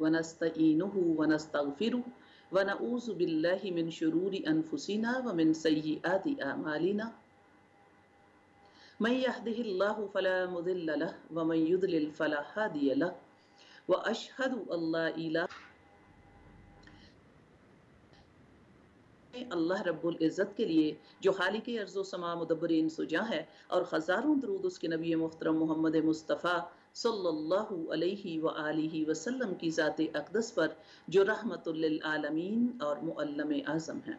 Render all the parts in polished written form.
वनस्तईनुहु वनस्तगफिरुहु वनऊज़ु बिल्लाहि मिन शुरूरि अनफुसिना व मिन सय्यिआति अमालिना मन यहदिहिल्लाहु फला मुदिल्ल लहु व मन युद्लिल फला हादिय लहु व अशहदु अल्ला इलाहा अल्लाह रब्बुल इज़्ज़त के लिए जो खालिक अर्ज़ व समा मुदब्बिरीन सुजा है, और हज़ारों दरूद उसके नबी मुहतरम मोहम्मद मुस्तफ़ा सल्लल्लाहु अलैहि व आलिहि वसल्लम की ज़ात अक़दस पर जो रहमतुल लिल आलमीन और मुअल्लम आज़म है।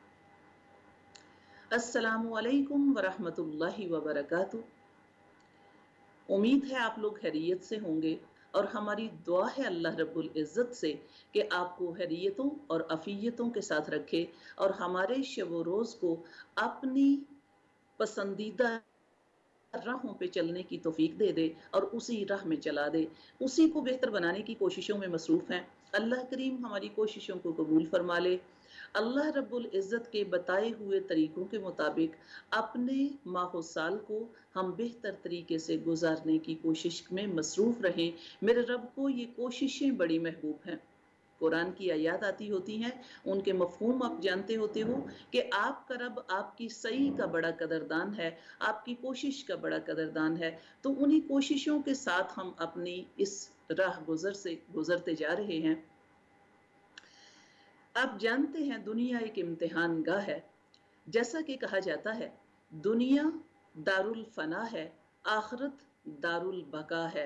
अस्सलामु अलैकुम व रहमतुल्लाहि व बरकातुहू। उम्मीद है आप लोग खैरियत से होंगे और हमारी दुआ है अल्लाह रब्बुल इज़्ज़त से कि आपको खैरियतों और अफ़ियतों के साथ रखे और हमारे शब व रोज़ को अपनी पसंदीदा राहों पे चलने की तौफीक दे दे और उसी राह में चला दे, उसी को बेहतर बनाने की कोशिशों में मसरूफ़ हैं। अल्लाह करीम हमारी कोशिशों को कबूल फरमा ले। अल्लाह रब्बुल इज़्ज़त के बताए हुए तरीक़ों के मुताबिक अपने माह साल को हम बेहतर तरीके से गुजारने की कोशिश में मसरूफ़ रहें। मेरे रब को ये कोशिशें बड़ी महबूब हैं। कुरान की आयत आती होती हैं, उनके मफ़हूम आप जानते होते हो कि आपका रब आपकी सही का बड़ा कदरदान है, आपकी कोशिश का बड़ा कदरदान है। तो उन्हीं कोशिशों के साथ हम अपनी इस राह गुजरते जा रहे हैं। आप जानते हैं दुनिया एक इम्तिहान गाह है। जैसा कि कहा जाता है दुनिया दारुल फना है, आखिरत दारुल बका है।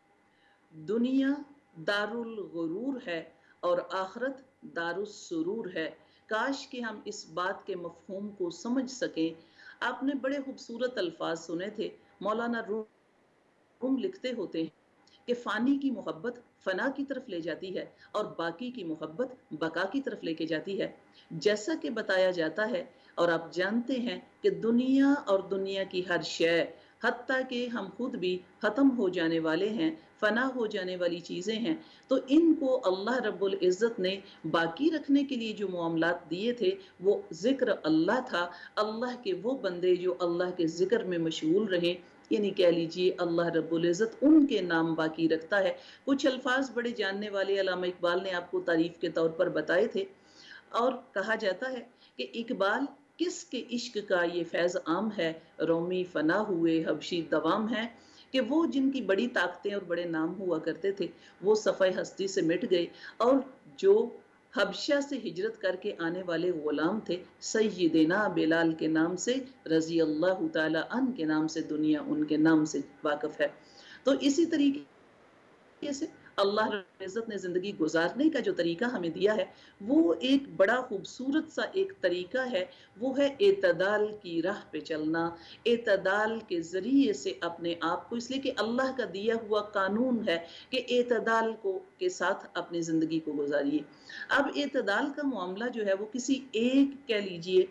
दुनिया दारुल गुरूर है और आखिरत दारुस सुरूर है। काश कि हम इस बात के मफहूम को समझ सकें। आपने बड़े खूबसूरत अल्फाज सुने थे। मौलाना रूम लिखते होते हैं कि फ़ानी की मोहब्बत फ़ना की तरफ ले जाती है और बाकी की मोहब्बत बका की तरफ लेके जाती है। जैसा कि बताया जाता है और आप जानते हैं कि दुनिया और दुनिया की हर शय, हत्ता कि हम खुद भी ख़त्म हो जाने वाले हैं, फ़ना हो जाने वाली चीज़ें हैं। तो इनको अल्लाह रब्बुल इज़्ज़त ने बाकी रखने के लिए जो मामलात दिए थे वो ज़िक्र अल्लाह था। अल्लाह के वो बंदे जो अल्लाह के ज़िक्र में मशगूल रहें, यानी कह लीजिए अल्लाह रब्बुल इज़्ज़त उनके नाम बाकी रखता है। कुछ अल्फाज बड़े जानने वाले अल्लामा इकबाल ने आपको तारीफ़ के तौर पर बताए थे और कहा जाता है कि इकबाल किसके इश्क का ये फैज़ आम है, रोमी फना हुए हबशी दवाम है। कि वो जिनकी बड़ी ताकतें और बड़े नाम हुआ करते थे वो सफ़े हस्ती से मिट गए और जो हबशा से हिजरत करके आने वाले गुलाम थे सय्यिदना बिलाल के नाम से, रज़ी अल्लाह ताला अन के नाम से दुनिया उनके नाम से वाक़िफ़ है। तो इसी तरीके से अल्लाह रब्बुल इज़्ज़त ने ज़िंदगी गुजारने का जो तरीका हमें दिया है वो एक बड़ा खूबसूरत सा एक तरीका है। वो है एतदाल की राह पे चलना, एतदाल के ज़रिए से अपने आप को, इसलिए कि अल्लाह का दिया हुआ कानून है कि एतदाल के साथ अपनी ज़िंदगी को गुजारिए। अब एतदाल का मामला जो है वो किसी एक कह लीजिए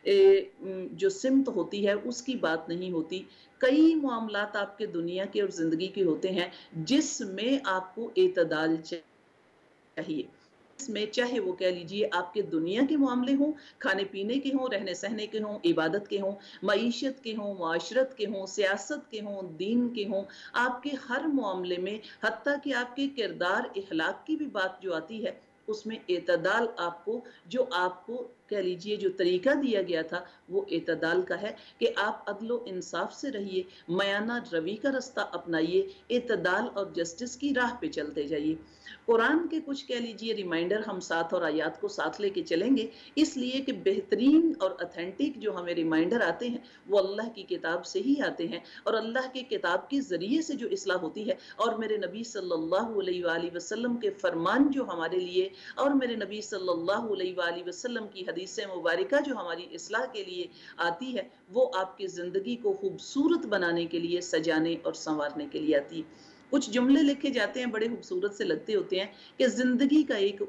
जो सिमत होती है उसकी बात नहीं होती। कई मामलात आपके दुनिया के और ज़िंदगी के होते हैं जिसमें आपको एतदाल चाहिए। इसमें चाहे वो कह लीजिए आपके दुनिया के मामले हों, खाने पीने के हों, रहने सहने के हों, इबादत के हों, मईशत के हों, मुआशरत के हों, सियासत के हों, दीन के हों, आपके हर मामले में, हत्ता कि आपके किरदार इखलाक की भी बात जो आती है उसमें एतदाल आपको, जो आपको कह लीजिए जो तरीका दिया गया था वो एतदाल का है कि आप अदलो इंसाफ से रहिए, मयाना रवि का रास्ता अपनाइए, एतदाल और जस्टिस की राह पे चलते जाइए। कुरान के कुछ कह लीजिए रिमाइंडर हम साथ और आयात को साथ लेके चलेंगे, इसलिए कि बेहतरीन और ऑथेंटिक जो हमें रिमाइंडर आते हैं वो अल्लाह की किताब से ही आते हैं और अल्लाह की किताब के ज़रिए से जो इस्लाह होती है और मेरे नबी सल्लल्लाहु अलैहि वसल्लम के फरमान जो हमारे लिए और मेरे नबी सल्लल्लाहु अलैहि वसल्लम की हदीस मुबारका जो हमारी इस्लाह के लिए आती है वो आपकी ज़िंदगी को खूबसूरत बनाने के लिए, सजाने और संवारने के लिए आती है। कुछ जुमले लिखे जाते हैं बड़े खूबसूरत से लगते होते हैं कि ज़िंदगी का एक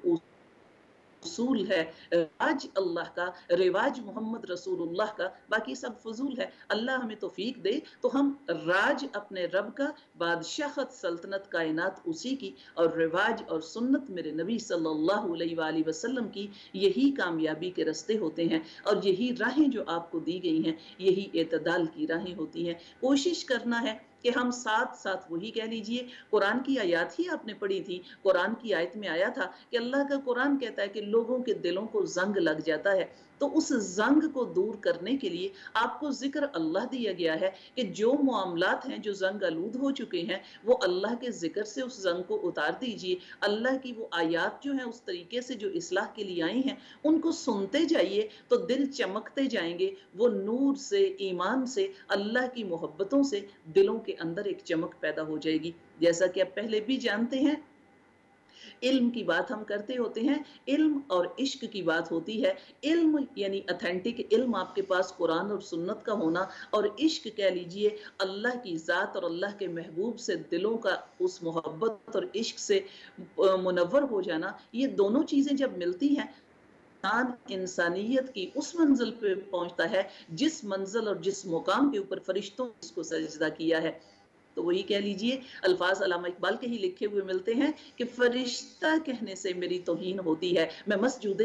उसूल है, राज अल्लाह का, रिवाज मोहम्मद रसूलुल्लाह का, बाकी सब फजूल है। अल्लाह हमें तौफीक दे तो हम राज अपने रब का, बादशाहत सल्तनत कायनात उसी की और रिवाज और सुन्नत मेरे नबी सल्लल्लाहु अलैहि वसल्लम की, यही कामयाबी के रास्ते होते हैं और यही राहें जो आपको दी गई हैं यही एतदाल की राहें होती हैं। कोशिश करना है کہ ہم ساتھ ساتھ وہی کہہ لیجئے، قرآن کی آیات ہی آپ نے پڑھی تھی، قرآن کی آیت میں آیا تھا کہ اللہ کا قرآن کہتا ہے کہ لوگوں کے دلوں کو زنگ لگ جاتا ہے، تو اس زنگ کو دور کرنے کے لیے آپ کو ذکر اللہ دیا گیا ہے کہ جو معاملات ہیں جو زنگ آلود ہو چکے ہیں وہ اللہ کے ذکر سے اس زنگ کو اتار دیجئے، اللہ کی وہ آیات جو ہیں اس طریقے سے جو اصلاح کے لیے آئی ہیں ان کو سنتے جائیے تو دل چمکتے جائیں گے، وہ نور سے، ایمان سے، اللہ کی محبتوں سے دلوں کے اندر ایک چمک پیدا ہو جائے گی۔ جیسا کہ آپ پہلے بھی جانتے ہیں، علم کی بات ہم کرتے ہوتے ہیں، علم اور عشق کی بات ہوتی ہے۔ علم یعنی اتھینٹک علم آپ کے پاس قرآن اور سنت کا ہونا، اور عشق کہہ لیجئے اللہ کی ذات اور اللہ کے محبوب سے دلوں کا اس محبت اور عشق سے منور ہو جانا، یہ دونوں چیزیں جب ملتی ہیں انسانیت کی اس منزل پہ پہنچتا ہے جس منزل اور جس مقام کے اوپر فرشتوں نے اس کو سجدہ کیا ہے۔ تو وہی کہہ لیجئے، الفاظ علامہ اقبال کے ہی لکھے ہوئے ملتے ہیں کہ فرشتہ کہنے سے میری توہین ہوتی ہے، میں مسجود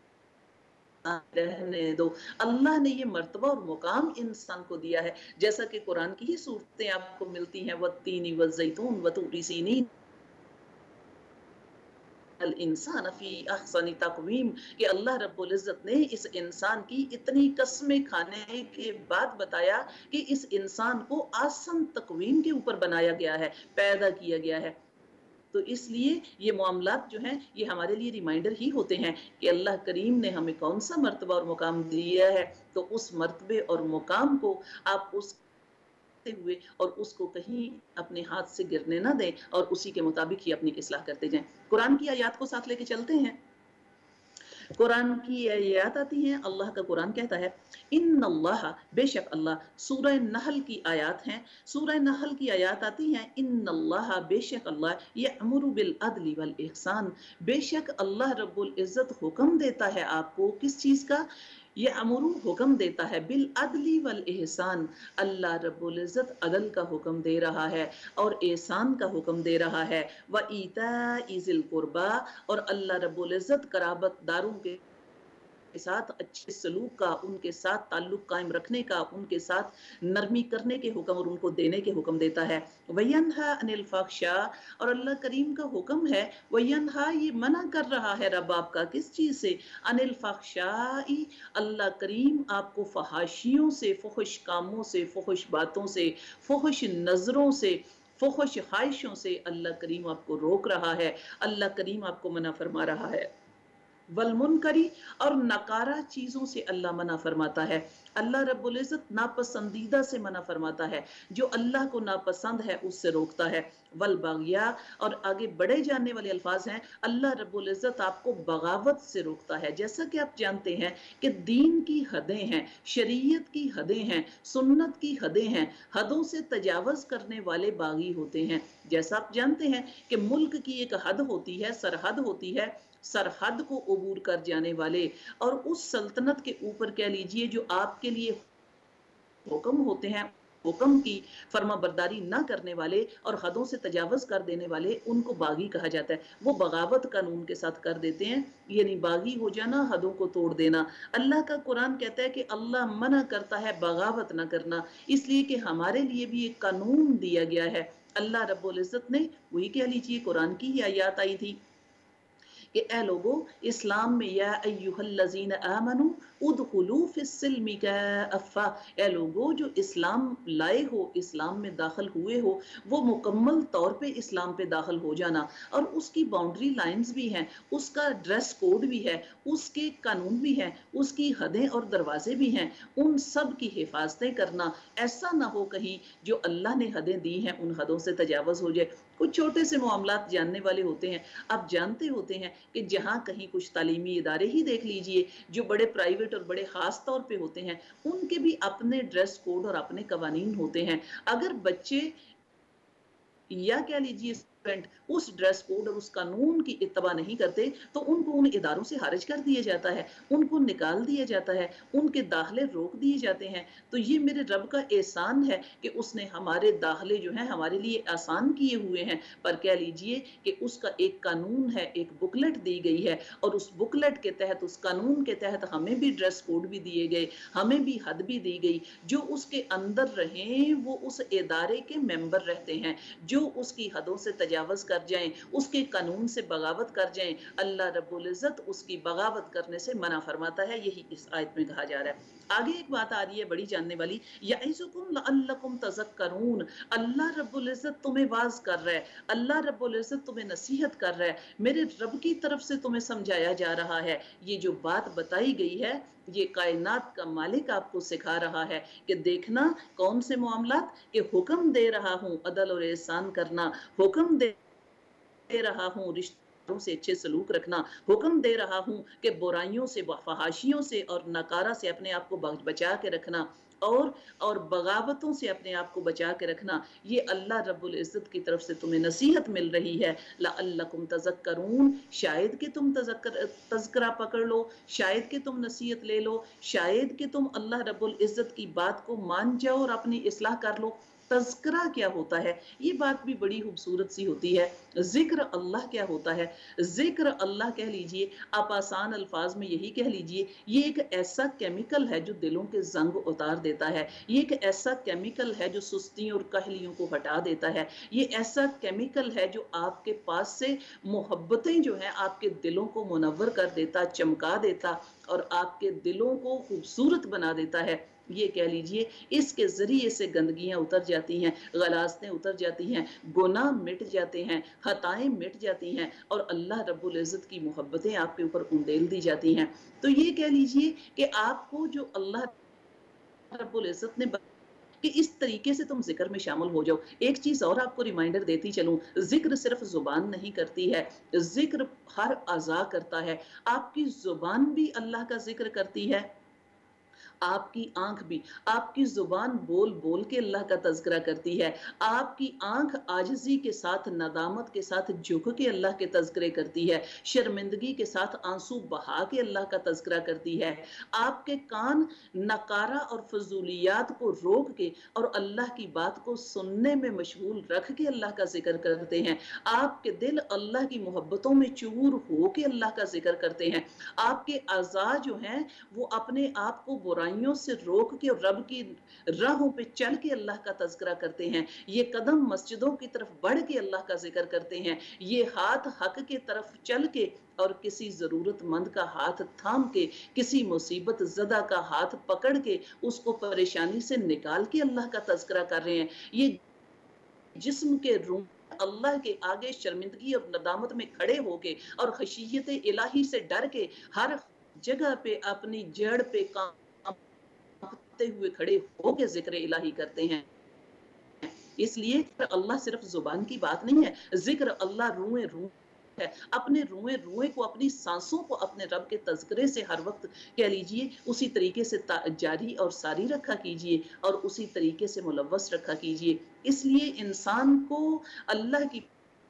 رہنے دو۔ اللہ نے یہ مرتبہ اور مقام انسان کو دیا ہے، جیسا کہ قرآن کی ہی صورتیں آپ کو ملتی ہیں، والتین والزیتون وطور سینین الانسان فی احسن تقویم، کہ اللہ رب العزت نے اس انسان کی اتنی قسمیں کھانے کے بعد بتایا کہ اس انسان کو آسن تقویم کے اوپر بنایا گیا ہے، پیدا کیا گیا ہے۔ تو اس لیے یہ معاملات جو ہیں یہ ہمارے لیے ریمائنڈر ہی ہوتے ہیں کہ اللہ کریم نے ہمیں کون سا مرتبہ اور مقام دیا ہے، تو اس مرتبے اور مقام کو آپ اس ہوئے اور اس کو کہیں اپنے ہاتھ سے گرنے نہ دیں، اور اسی کے مطابق ہی اپنی اصلاح کرتے جائیں۔ قرآن کی آیات کو ساتھ لے کے چلتے ہیں۔ قرآن کی آیات آتی ہیں، اللہ کا قرآن کہتا ہے ان اللہ، بے شک اللہ، سورہ نحل کی آیات ہیں، سورہ نحل کی آیات آتی ہیں، ان اللہ، بے شک اللہ، یأمر بالعدل والاحسان، بے شک اللہ رب العزت حکم دیتا ہے آپ کو کس چیز کا؟ یأمر، حکم دیتا ہے، بالعدل والاحسان، اللہ رب العزت عدل کا حکم دے رہا ہے اور احسان کا حکم دے رہا ہے، وَإِيتَاءِ ذِي الْقُرْبَى، اور اللہ رب العزت قرابت داروں کے ساتھ اچھے سلوک کا، ان کے ساتھ تعلق قائم رکھنے کا، ان کے ساتھ نرمی کرنے کے حکم اور ان کو دینے کے حکم دیتا ہے۔ وَيَنْهَا عَنِ الْفَحْشَاءِ، اور اللہ کریم کا حکم ہے، وَيَنْهَا، یہ منع کر رہا ہے رب آپ کا کس چیز سے؟ عَنِ الْفَحْشَاءِ، اللہ کریم آپ کو فحاشیوں سے، فحش کاموں سے، فحش باتوں سے، فحش نظروں سے، فحش خواہشوں سے اللہ کریم آپ کو روک رہا ہے، اللہ کریم آپ کو منع فرما رہا ہے۔ والمنکری، اور نکارہ چیزوں سے اللہ منع فرماتا ہے، اللہ رب العزت ناپسندیدہ سے منع فرماتا ہے، جو اللہ کو ناپسند ہے اس سے روکتا ہے۔ والبغیا، اور آگے بڑھے جانے والے الفاظ ہیں، اللہ رب العزت آپ کو بغاوت سے روکتا ہے۔ جیسا کہ آپ جانتے ہیں کہ دین کی حدیں ہیں، شریعت کی حدیں ہیں، سنت کی حدیں ہیں، حدوں سے تجاوز کرنے والے باغی ہوتے ہیں۔ جیسا آپ جانتے ہیں کہ ملک کی ایک حد ہوتی ہے، سرحد ہوتی ہے، سرحد کو عبور کر جانے والے، اور اس سلطنت کے اوپر کہہ لیجئے جو آپ کے لیے حکم ہوتے ہیں، حکم کی فرما برداری نہ کرنے والے اور حدوں سے تجاوز کر دینے والے، ان کو باغی کہا جاتا ہے۔ وہ بغاوت قانون کے ساتھ کر دیتے ہیں، یعنی باغی ہو جانا، حدوں کو توڑ دینا۔ اللہ کا قرآن کہتا ہے کہ اللہ منع کرتا ہے بغاوت نہ کرنا، اس لیے کہ ہمارے لیے بھی ایک قانون دیا گیا ہے۔ اللہ رب العزت نے، وہی کہہ لیجئے قرآن کی ہی آیات آئی تھی کہ اے لوگو اسلام میں، یا ایہا الذین آمنوا ادخلوا فی السلم کافہ، اے لوگو جو اسلام لائے ہو، اسلام میں داخل ہوئے ہو، وہ مکمل طور پہ اسلام پہ داخل ہو جانا، اور اس کی باؤنڈری لائنز بھی ہیں، اس کا ڈریس کوڈ بھی ہے، اس کے قانون بھی ہیں، اس کی حدیں اور دروازے بھی ہیں، ان سب کی حفاظتیں کرنا، ایسا نہ ہو کہیں جو اللہ نے حدیں دی ہیں ان حدوں سے تجاوز ہو جائے۔ کچھ چھوٹے سے معاملات جاننے والے ہوتے ہیں، آپ جانتے ہوتے ہیں کہ جہاں کہیں کچھ تعلیمی ادارے ہی دیکھ لیجئے جو بڑے پرائیویٹ اور بڑے خاص طور پہ ہوتے ہیں، ان کے بھی اپنے ڈریس کوڈ اور اپنے قوانین ہوتے ہیں۔ اگر بچے یا کہہ لیجئے उस ड्रेस कोड और उस कानून की इत्तबा नहीं करते तो उनको उन इदारों से खारिज कर दिया जाता है, उनको निकाल दिया जाता है, उनके दाखिले रोक दिए जाते हैं। तो ये मेरे रब का एहसान है कि उसने हमारे दाखिले जो हैं हमारे लिए आसान किए हुए हैं। पर कह लीजिए कि उसका एक कानून है, एक बुकलेट दी गई है, और उस बुकलेट के तहत, उस कानून के तहत हमें भी ड्रेस कोड भी दिए गए, हमें भी हद भी दी गई। जो उसके अंदर रहें वो उस इदारे के मेंबर रहते हैं, जो उसकी हदों से तजावज़ कर जाएं, उसके कानून से बगावत कर जाएं, अल्लाह रब्बुल इज़्ज़त उसकी बगावत करने से मना फरमाता है। यही इस आयत में कहा जा रहा है। आगे एक बात आ रही है बड़ी जानने वाली, यइज़ुकुम लअल्लकुम तज़क्करून। अल्लाह रब्बुल इज़्ज़त तुम्हें वाज़ कर रहा है, अल्लाह रब्बुल इज़्ज़त तुम्हें नसीहत कर रहा है, मेरे रब की तरफ से तुम्हें समझाया जा रहा है। ये जो बात बताई गई है ये कायनात का मालिक आपको सिखा रहा है कि देखना कौन से मामलात, कि हुक्म दे रहा हूँ अदल और एहसान करना, हुक्म दे रहा हूँ रिश्तों से अच्छे सलूक रखना, हुक्म दे रहा हूँ कि बुराइयों से, फहाशियों से और नकारा से अपने आप को बचा के रखना, और बगावतों से अपने आप को बचा के रखना। ये अल्लाह रब्बुल इज़्ज़त की तरफ से तुम्हें नसीहत मिल रही है। लअल्लकुम तज़क्करून, शायद कि तुम तज़किरा पकड़ लो, शायद कि तुम नसीहत ले लो, शायद कि तुम अल्लाह रब्बुल इज़्ज़त की बात को मान जाओ और अपनी इस्लाह कर लो। तज़किरा क्या होता है, ये बात भी बड़ी खूबसूरत सी होती है। जिक्र अल्लाह क्या होता है, जिक्र अल्लाह कह लीजिए, आप आसान अल्फाज में यही कह लीजिए, ये एक ऐसा केमिकल है जो दिलों के जंग उतार देता है, ये एक ऐसा केमिकल है जो सुस्ती और कहलियों को हटा देता है, ये ऐसा केमिकल है जो आपके पास से मोहब्बतें जो हैं आपके दिलों को मुनव्वर कर देता, चमका देता, और आपके दिलों को खूबसूरत बना देता है। ये कह लीजिए इसके जरिए से गंदगियां उतर जाती हैं, गलास्तें उतर जाती हैं, गुनाह मिट जाते हैं, खताएं मिट जाती हैं, और अल्लाह रब्बुल इज़्ज़त की मोहब्बतें आपके ऊपर उंडेल दी जाती हैं। तो ये कह लीजिए कि आपको जो अल्लाह रब्बुल इज़्ज़त ने कि इस तरीके से तुम जिक्र में शामिल हो जाओ। एक चीज और आपको रिमाइंडर देती चलूं, जिक्र सिर्फ जुबान नहीं करती है, जिक्र हर अज़ा करता है। आपकी जुबान भी अल्लाह का जिक्र करती है, आपकी आंख भी, आपकी जुबान बोल बोल के अल्लाह का तज़किरा करती है, आपकी आंख आजिज़ी के साथ, नदामत के साथ झुक के अल्लाह के तज़किरे करती है, शर्मिंदगी के साथ आंसू बहा के अल्लाह का तज़किरा करती है, आपके कान नकारा और फजूलियात को रोक के और अल्लाह की बात को सुनने में मशगूल रख के अल्लाह का जिक्र करते हैं, आपके दिल अल्लाह की मोहब्बतों में चूर हो के अल्लाह का जिक्र करते हैं, आपके अज़ा जो हैं वो अपने आप को बुराइयों से रोक के रब की राहों पे चल के अल्लाह का तज़किरा करते हैं, ये कदम मस्जिदों की तरफ बढ़ के अल्लाह का जिक्र करते हैं, ये हाथ हक के तरफ चल के और किसी जरूरतमंद का हाथ थाम के, किसी मुसीबत ज़दा का हाथ पकड़ के उसको परेशानी से निकाल के अल्लाह का तज़किरा कर रहे हैं। ये जिस्म के रूह अल्लाह के आगे शर्मिंदगी और नदामत में खड़े होके और खशियत इलाही से डर के हर जगह पे अपनी जड़ पे कांपते हुए खड़े होके जिक्र इलाही करते हैं। इसलिए अल्लाह सिर्फ जुबान की बात नहीं है, जिक्र अल्लाह रूए रूह है। अपने रुए रुए को, अपनी सांसों को अपने रब के तज़किरे से हर वक्त कह लीजिए उसी तरीके से जारी और सारी रखा कीजिए और उसी तरीके से मुलव्वस रखा कीजिए। इसलिए इंसान को अल्लाह की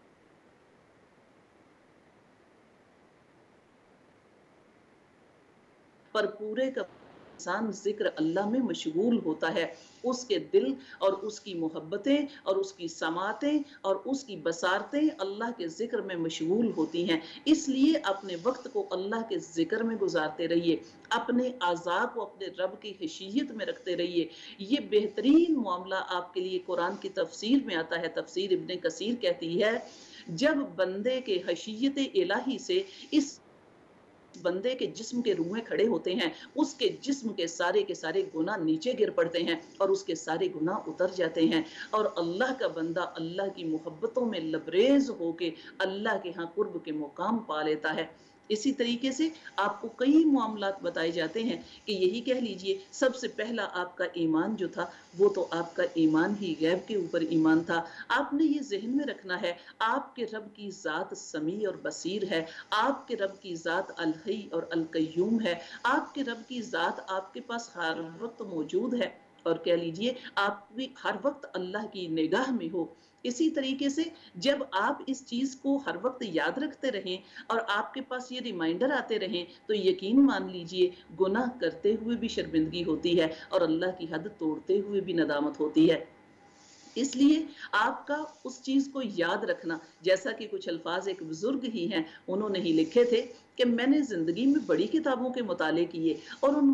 पर पूरे का इंसान जिक्र अल्लाह में मशगूल होता है, उसके दिल और उसकी मोहब्बतें और उसकी समातें और उसकी बसारतें अल्लाह के जिक्र में मशगूल होती हैं। इसलिए अपने वक्त को अल्लाह के जिक्र में गुजारते रहिए, अपने आज़ा को अपने रब की हशीयत में रखते रहिए। ये बेहतरीन मामला आपके लिए कुरान की तफसीर में आता है। तफसीर इब्ने कसीर कहती है, जब बंदे के हशीयत इलाही से इस बंदे के जिस्म के रुएं खड़े होते हैं, उसके जिस्म के सारे गुनाह नीचे गिर पड़ते हैं और उसके सारे गुनाह उतर जाते हैं और अल्लाह का बंदा अल्लाह की मोहब्बतों में लबरेज होके अल्लाह के यहाँ कुर्ब के मुकाम पा लेता है। इसी तरीके से आपको कई मामलात बताए जाते हैं कि यही कह लीजिए सबसे पहला आपका ईमान जो था वो तो आपका ईमान ही गैब के ऊपर ईमान था। आपने ये जहन में रखना है, आपके रब की ज़ात समी और बसीर है, आपके रब की ज़ात अल हई और अल कय्यूम है, आपके रब की ज़ात आपके पास हर वक्त मौजूद है और कह लीजिए आप भी हर वक्त अल्लाह की निगाह में हो। اسی طریقے سے جب آپ اس چیز کو ہر وقت یاد رکھتے رہیں اور آپ کے پاس یہ ریمائنڈر آتے رہیں تو یقین مان لیجئے گناہ کرتے ہوئے بھی شرمندگی ہوتی ہے اور اللہ کی حد توڑتے ہوئے بھی ندامت ہوتی ہے۔ اس لیے آپ کا اس چیز کو یاد رکھنا، جیسا کہ کچھ الفاظ ایک بزرگ ہی ہیں انہوں نے ہی لکھے تھے کہ میں نے زندگی میں بڑی کتابوں کے مطالعے کیے اور ان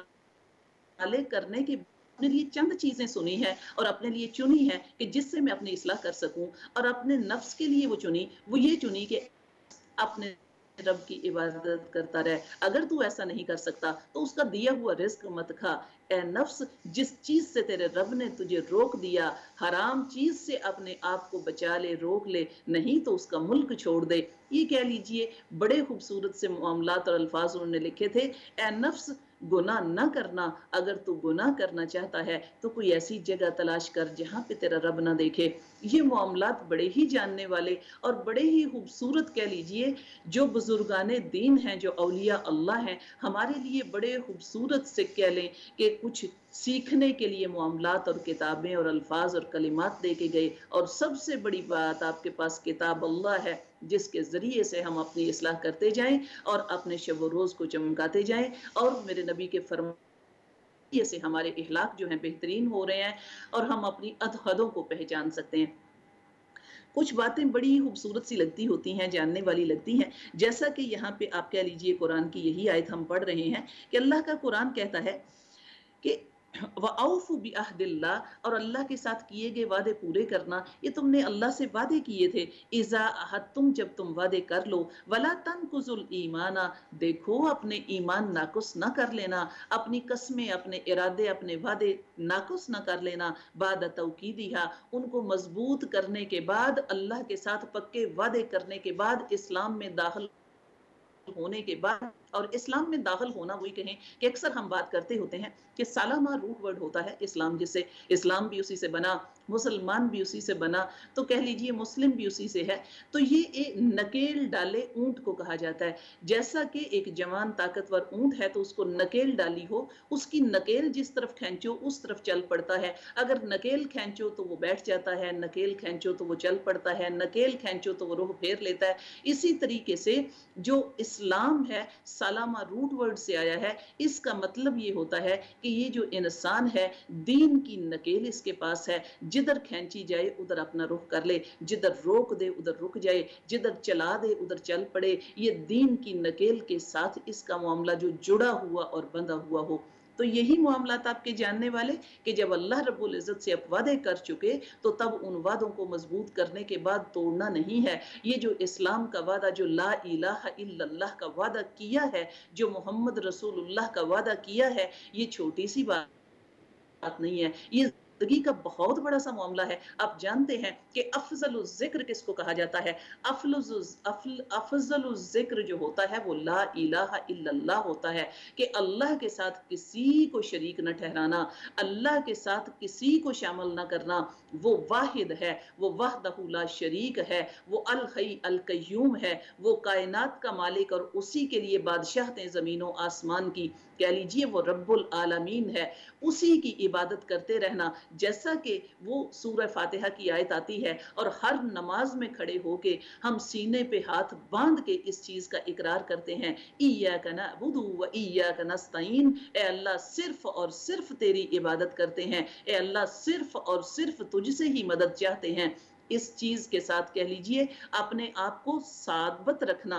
مطالعے کرنے کے اپنے لیے چند چیزیں سنی ہیں اور اپنے لیے چنی ہے کہ جس سے میں اپنی اصلاح کر سکوں، اور اپنے نفس کے لیے وہ یہ چنی کہ اپنے رب کی عبادت کرتا رہے۔ اگر تو ایسا نہیں کر سکتا تو اس کا دیا ہوا رزق مت کھا۔ اے نفس، جس چیز سے تیرے رب نے تجھے روک دیا، حرام چیز سے اپنے آپ کو بچا لے، روک لے، نہیں تو اس کا ملک چھوڑ دے۔ یہ کہہ لیجئے بڑے خوبصورت سے معاملات اور الفاظ انہوں نے لکھے تھے۔ اے نفس، گناہ نہ کرنا، اگر تو گناہ کرنا چاہتا ہے تو کوئی ایسی جگہ تلاش کر جہاں پہ تیرا رب نہ دیکھے۔ یہ معاملات بڑے ہی جاننے والے اور بڑے ہی خوبصورت کہہ لیجئے جو بزرگان دین ہیں، جو اولیاء اللہ ہیں، ہمارے لیے بڑے خوبصورت سے کہہ لیں کہ کچھ سیکھنے کے لیے معاملات اور کتابیں اور الفاظ اور کلمات دے کے گئے۔ اور سب سے بڑی بات، آپ کے پاس کتاب اللہ ہے جس کے ذریعے سے ہم اپنی اصلاح کرتے جائیں اور اپنے شب و روز کو چمکاتے جائیں، اور میرے نبی کے فرمان سے ہمارے اخلاق جو ہیں بہترین ہو رہے ہیں اور ہم اپنی حدوں کو پہچان سکتے ہیں۔ کچھ باتیں بڑی خوبصورت سی لگتی ہوتی ہیں، جاننے والی لگتی ہیں، جیسا کہ یہاں پہ آپ کہہ لیجئے قرآن کی یہی آیت ہم پڑھ رہے ہیں کہ اللہ کا قرآن کہتا ہے کہ وَأَوْفُوا بِعَهْدِ اللَّهِ، اور اللہ کے ساتھ کیے گئے وعدے پورے کرنا۔ یہ تم نے اللہ سے وعدے کیے تھے، اِذَا أَحَدتُّمْ، جب تم وعدے کر لو، وَلَا تَنْقُضُوا الْإِيمَانَ، دیکھو اپنے ایمان ناقص نہ کر لینا، اپنی قسمیں، اپنے ارادے، اپنے وعدے ناقص نہ کر لینا، بعد توکیدہا، ان کو مضبوط کرنے کے بعد، اللہ کے ساتھ پکے وعدے کرنے کے بعد، اسلام میں داخل ہونے کے بعد۔ اور اسلام میں داخل ہونا وہی کہیں کہ اکثر ہم بات کرتے ہوتے ہیں کہ سالمہ روٹ ورڈ ہوتا ہے اسلام، جس سے اسلام بھی اسی سے بنا، مسلمان بھی اسی سے بنا، تو کہہ لیجئے مسلم بھی اسی سے ہے۔ تو یہ ایک نکیل ڈالے اونٹ کو کہا جاتا ہے۔ جیسا کہ ایک جوان طاقتور اونٹ ہے تو اس کو نکیل ڈالی ہو، اس کی نکیل جس طرف کھینچو اس طرف چل پڑتا ہے، اگر نکیل کھینچو تو وہ بیٹھ جاتا ہے، نکیل کھینچو تو وہ چل پڑتا ہے، نکیل کھینچو تو وہ رخ پھیر لیتا ہے۔ اسی طریقے سے جو اسلام ہے سالامہ روٹ ورڈ سے آیا ہے، اس کا مطلب یہ ہوتا ہے کہ یہ جو انسان ہے دین کی نکیل اس کے پاس ہے، جدھر کھینچی جائے ادھر اپنا رخ کر لے، جدھر روک دے ادھر رک جائے، جدھر چلا دے ادھر چل پڑے۔ یہ دین کی نکیل کے ساتھ اس کا معاملہ جو جڑا ہوا اور بندھا ہوا ہو۔ تو یہی معاملات آپ کے جاننے والے کہ جب اللہ رب العزت سے آپ وعدے کر چکے تو تب ان وعدوں کو مضبوط کرنے کے بعد توڑنا نہیں ہے۔ یہ جو اسلام کا وعدہ، جو لا الہ الا اللہ کا وعدہ کیا ہے، جو محمد رسول اللہ کا وعدہ کیا ہے، یہ چھوٹی سی بات نہیں ہے، یہ زندگی کا بہت بڑا سا معاملہ ہے۔ آپ جانتے ہیں کہ افضل الذکر کس کو کہا جاتا ہے؟ افضل الذکر جو ہوتا ہے وہ لا الہ الا اللہ ہوتا ہے، کہ اللہ کے ساتھ کسی کو شریک نہ ٹھہرانا، اللہ کے ساتھ کسی کو شامل نہ کرنا۔ وہ واحد ہے، وہ وحدہ لا شریک ہے، وہ الحی القیوم ہے، وہ کائنات کا مالک اور اسی کے لیے بادشاہت زمین و آسمان کی، کہہ لیجئے وہ رب العالمین ہے۔ اسی کی عبادت کرتے رہنا، جیسا کہ وہ سورہ فاتحہ کی آیت آتی ہے، اور ہر نماز میں کھڑے ہو کے ہم سینے پہ ہاتھ باندھ کے اس چیز کا اقرار کرتے ہیں، ایاک نعبد و ایاک نستعین، اے اللہ صرف اور صرف تیری عبادت کرتے ہیں، اے اللہ صرف اور صرف تجھ سے ہی مدد چاہتے ہیں۔ اس چیز کے ساتھ کہہ لیجئے اپنے آپ کو ثابت رکھنا،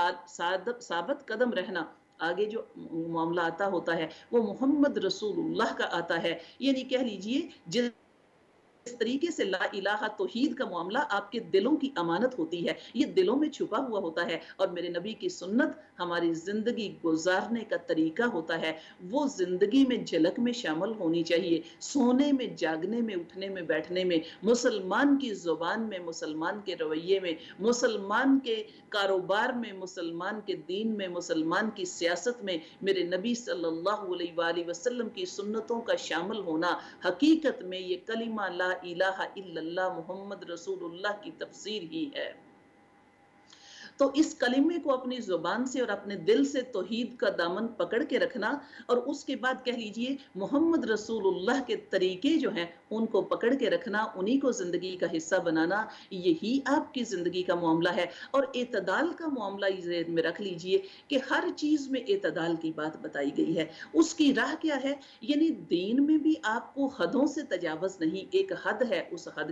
ثابت قدم رہنا۔ آگے جو معاملہ آتا ہوتا ہے وہ محمد رسول اللہ کا آتا ہے، یعنی کہہ لیجئے جس طریقے سے لا الہ توحید کا معاملہ آپ کے دلوں کی امانت ہوتی ہے، یہ دلوں میں چھپا ہوا ہوتا ہے، اور میرے نبی کی سنت ہماری زندگی گزارنے کا طریقہ ہوتا ہے، وہ زندگی میں جھلک میں شامل ہونی چاہیے، سونے میں، جاگنے میں، اٹھنے میں، بیٹھنے میں، مسلمان کی زبان میں، مسلمان کے رویے میں، مسلمان کے کاروبار میں، مسلمان کے دین میں، مسلمان کی سیاست میں میرے نبی صلی اللہ علیہ وآلہ وسلم کی سنتوں کا شامل ہونا، حقیقت میں یہ کلمہ لا الہ الا اللہ محمد رسول اللہ کی تفسیر ہی ہے۔ تو اس کلمے کو اپنی زبان سے اور اپنے دل سے توحید کا دامن پکڑ کے رکھنا، اور اس کے بعد کہہ لیجئے محمد رسول اللہ کے طریقے جو ہیں ان کو پکڑ کے رکھنا، انہی کو زندگی کا حصہ بنانا، یہی آپ کی زندگی کا معاملہ ہے۔ اور اعتدال کا معاملہ ذہن میں رکھ لیجئے کہ ہر چیز میں اعتدال کی بات بتائی گئی ہے۔ اس کی راہ کیا ہے؟ یعنی دین میں بھی آپ کو حدوں سے تجاوز نہیں، ایک حد ہے، اس حد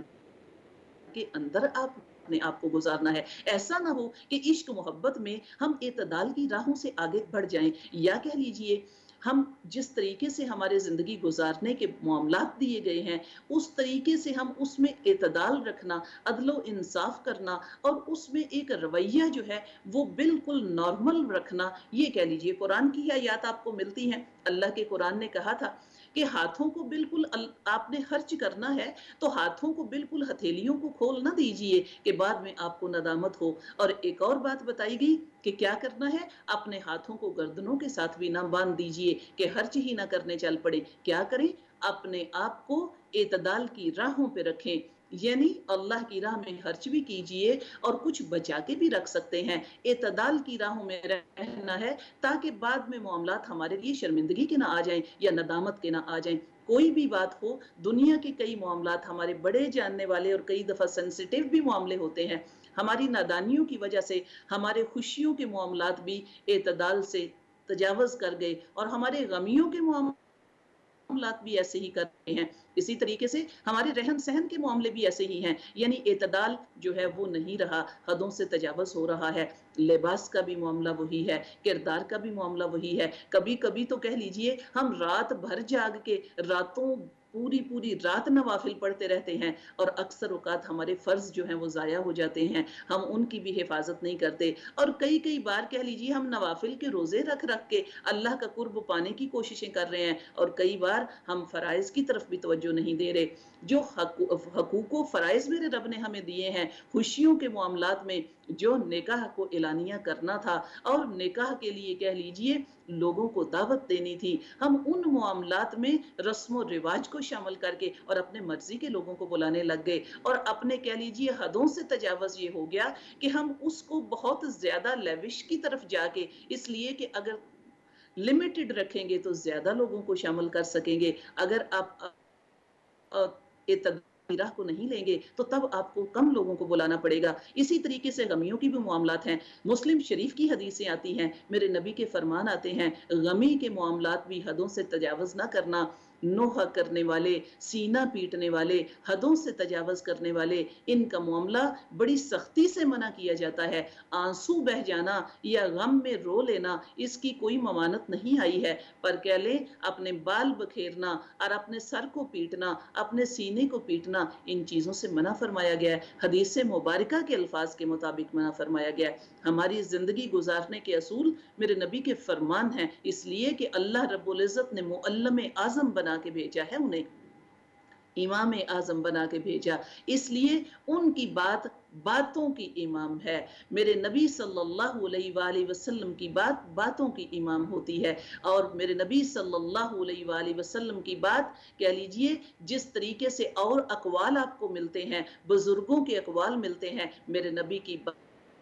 کے اندر آپ اپنے آپ کو گزارنا ہے۔ ایسا نہ ہو کہ عشق محبت میں ہم اعتدال کی راہوں سے آگے بڑھ جائیں، یا کہہ لیجئے ہم جس طریقے سے ہمارے زندگی گزارنے کے معاملات دیے گئے ہیں اس طریقے سے ہم اس میں اعتدال رکھنا، عدل و انصاف کرنا، اور اس میں ایک رویہ جو ہے وہ بالکل نارمل رکھنا، یہ کہہ لیجئے قرآن کی آیات آپ کو ملتی ہیں۔ اللہ کے قرآن نے کہا تھا کہ ہاتھوں کو بالکل آپ نے خرچ کرنا ہے تو ہاتھوں کو بالکل ہتھیلیوں کو کھول نہ دیجئے کہ بعد میں آپ کو ندامت ہو۔ اور ایک اور بات بتائی گئی کہ کیا کرنا ہے؟ اپنے ہاتھوں کو گردنوں کے ساتھ بھی نہ باندھ دیجئے کہ خرچ ہی نہ کرنے چل پڑے۔ کیا کریں؟ اپنے آپ کو اعتدال کی راہوں پہ رکھیں، یعنی اللہ کی راہ میں خرچ بھی کیجئے اور کچھ بچا کے بھی رکھ سکتے ہیں۔ اعتدال کی راہوں میں رہنا ہے تاکہ بعد میں معاملات ہمارے لیے شرمندگی کے نہ آ جائیں یا ندامت کے نہ آ جائیں۔ کوئی بھی بات ہو، دنیا کے کئی معاملات ہمارے بڑے جاننے والے اور کئی دفعہ سینسیٹیو بھی معاملے ہوتے ہیں، ہماری نادانیوں کی وجہ سے ہمارے خوشیوں کے معاملات بھی اعتدال سے تجاوز کر گئے، اور ہمارے غمیوں کے معاملات بھی ایسے ہی کر رہے ہیں۔ اسی طریقے سے ہمارے رہن سہن کے معاملے بھی ایسے ہی ہیں، یعنی اعتدال جو ہے وہ نہیں رہا، حدوں سے تجاوز ہو رہا ہے۔ لباس کا بھی معاملہ وہی ہے، کردار کا بھی معاملہ وہی ہے۔ کبھی کبھی تو کہہ لیجئے ہم رات بھر جاگ کے راتوں پوری رات نوافل پڑھتے رہتے ہیں، اور اکثر اوقات ہمارے فرض جو ہیں وہ ضائع ہو جاتے ہیں، ہم ان کی بھی حفاظت نہیں کرتے، اور کئی بار کہہ لیجئے ہم نوافل کے روزے رکھ کے اللہ کا قرب پانے کی کوششیں کر رہے ہیں، اور کئی بار ہم فرائض کی طرف بھی توجہ نہیں دے رہے۔ جو حقوق و فرائض میرے رب نے ہمیں دیے ہیں، خوشیوں کے معاملات میں جو نکاح کو اعلانیہ کرنا تھا اور نکاح کے لیے کہہ لیجئے لوگوں کو دعوت دینی تھی، ہم ان معاملات میں رسم و رواج کو شامل کر کے اور اپنے مرضی کے لوگوں کو بلانے لگ گئے، اور اپنے کہہ لیجئے حدوں سے تجاوز یہ ہو گیا کہ ہم اس کو بہت زیادہ لیوش کی طرف جا کے، اس لیے کہ اگر لمیٹڈ رکھیں گے تو زیادہ لوگوں کو شامل کر سکیں گے، اگر آپ راہ کو نہیں لیں گے تو تب آپ کو کم لوگوں کو بلانا پڑے گا۔ اسی طریقے سے غمیوں کی بھی معاملات ہیں، مسلم شریف کی حدیثیں آتی ہیں، میرے نبی کے فرمان آتے ہیں، غمی کے معاملات بھی حدوں سے تجاوز نہ کرنا۔ نوحہ کرنے والے، سینہ پیٹنے والے، حدوں سے تجاوز کرنے والے، ان کا معاملہ بڑی سختی سے منع کیا جاتا ہے۔ آنسو بہ جانا یا غم میں رو لینا، اس کی کوئی ممانت نہیں آئی ہے، پر کہہ لیں اپنے بال بکھیرنا اور اپنے سر کو پیٹنا، اپنے سینے کو پیٹنا، ان چیزوں سے منع فرمایا گیا ہے، حدیث مبارکہ کے الفاظ کے مطابق منع فرمایا گیا ہے۔ ہماری زندگی گزارنے کے اصول میرے نبی کے فرمان ہیں، اس لیے کہ اللہ رب العزت نے معلم اعظم بنا کے بھیجا ہے، انہیں امام اعظم بنا کے بھیجا، اس لیے ان کی بات باتوں کی امام ہے۔ میرے نبی صلی اللہ علیہ وآلہ وسلم کی بات باتوں کی امام ہوتی ہے، اور میرے نبی صلی اللہ علیہ وآلہ وسلم کی بات کہہ لیجئے جس طریقے سے اور اقوال آپ کو ملتے ہیں، بزرگوں کے اقوال ملتے ہیں، میرے نبی کی بات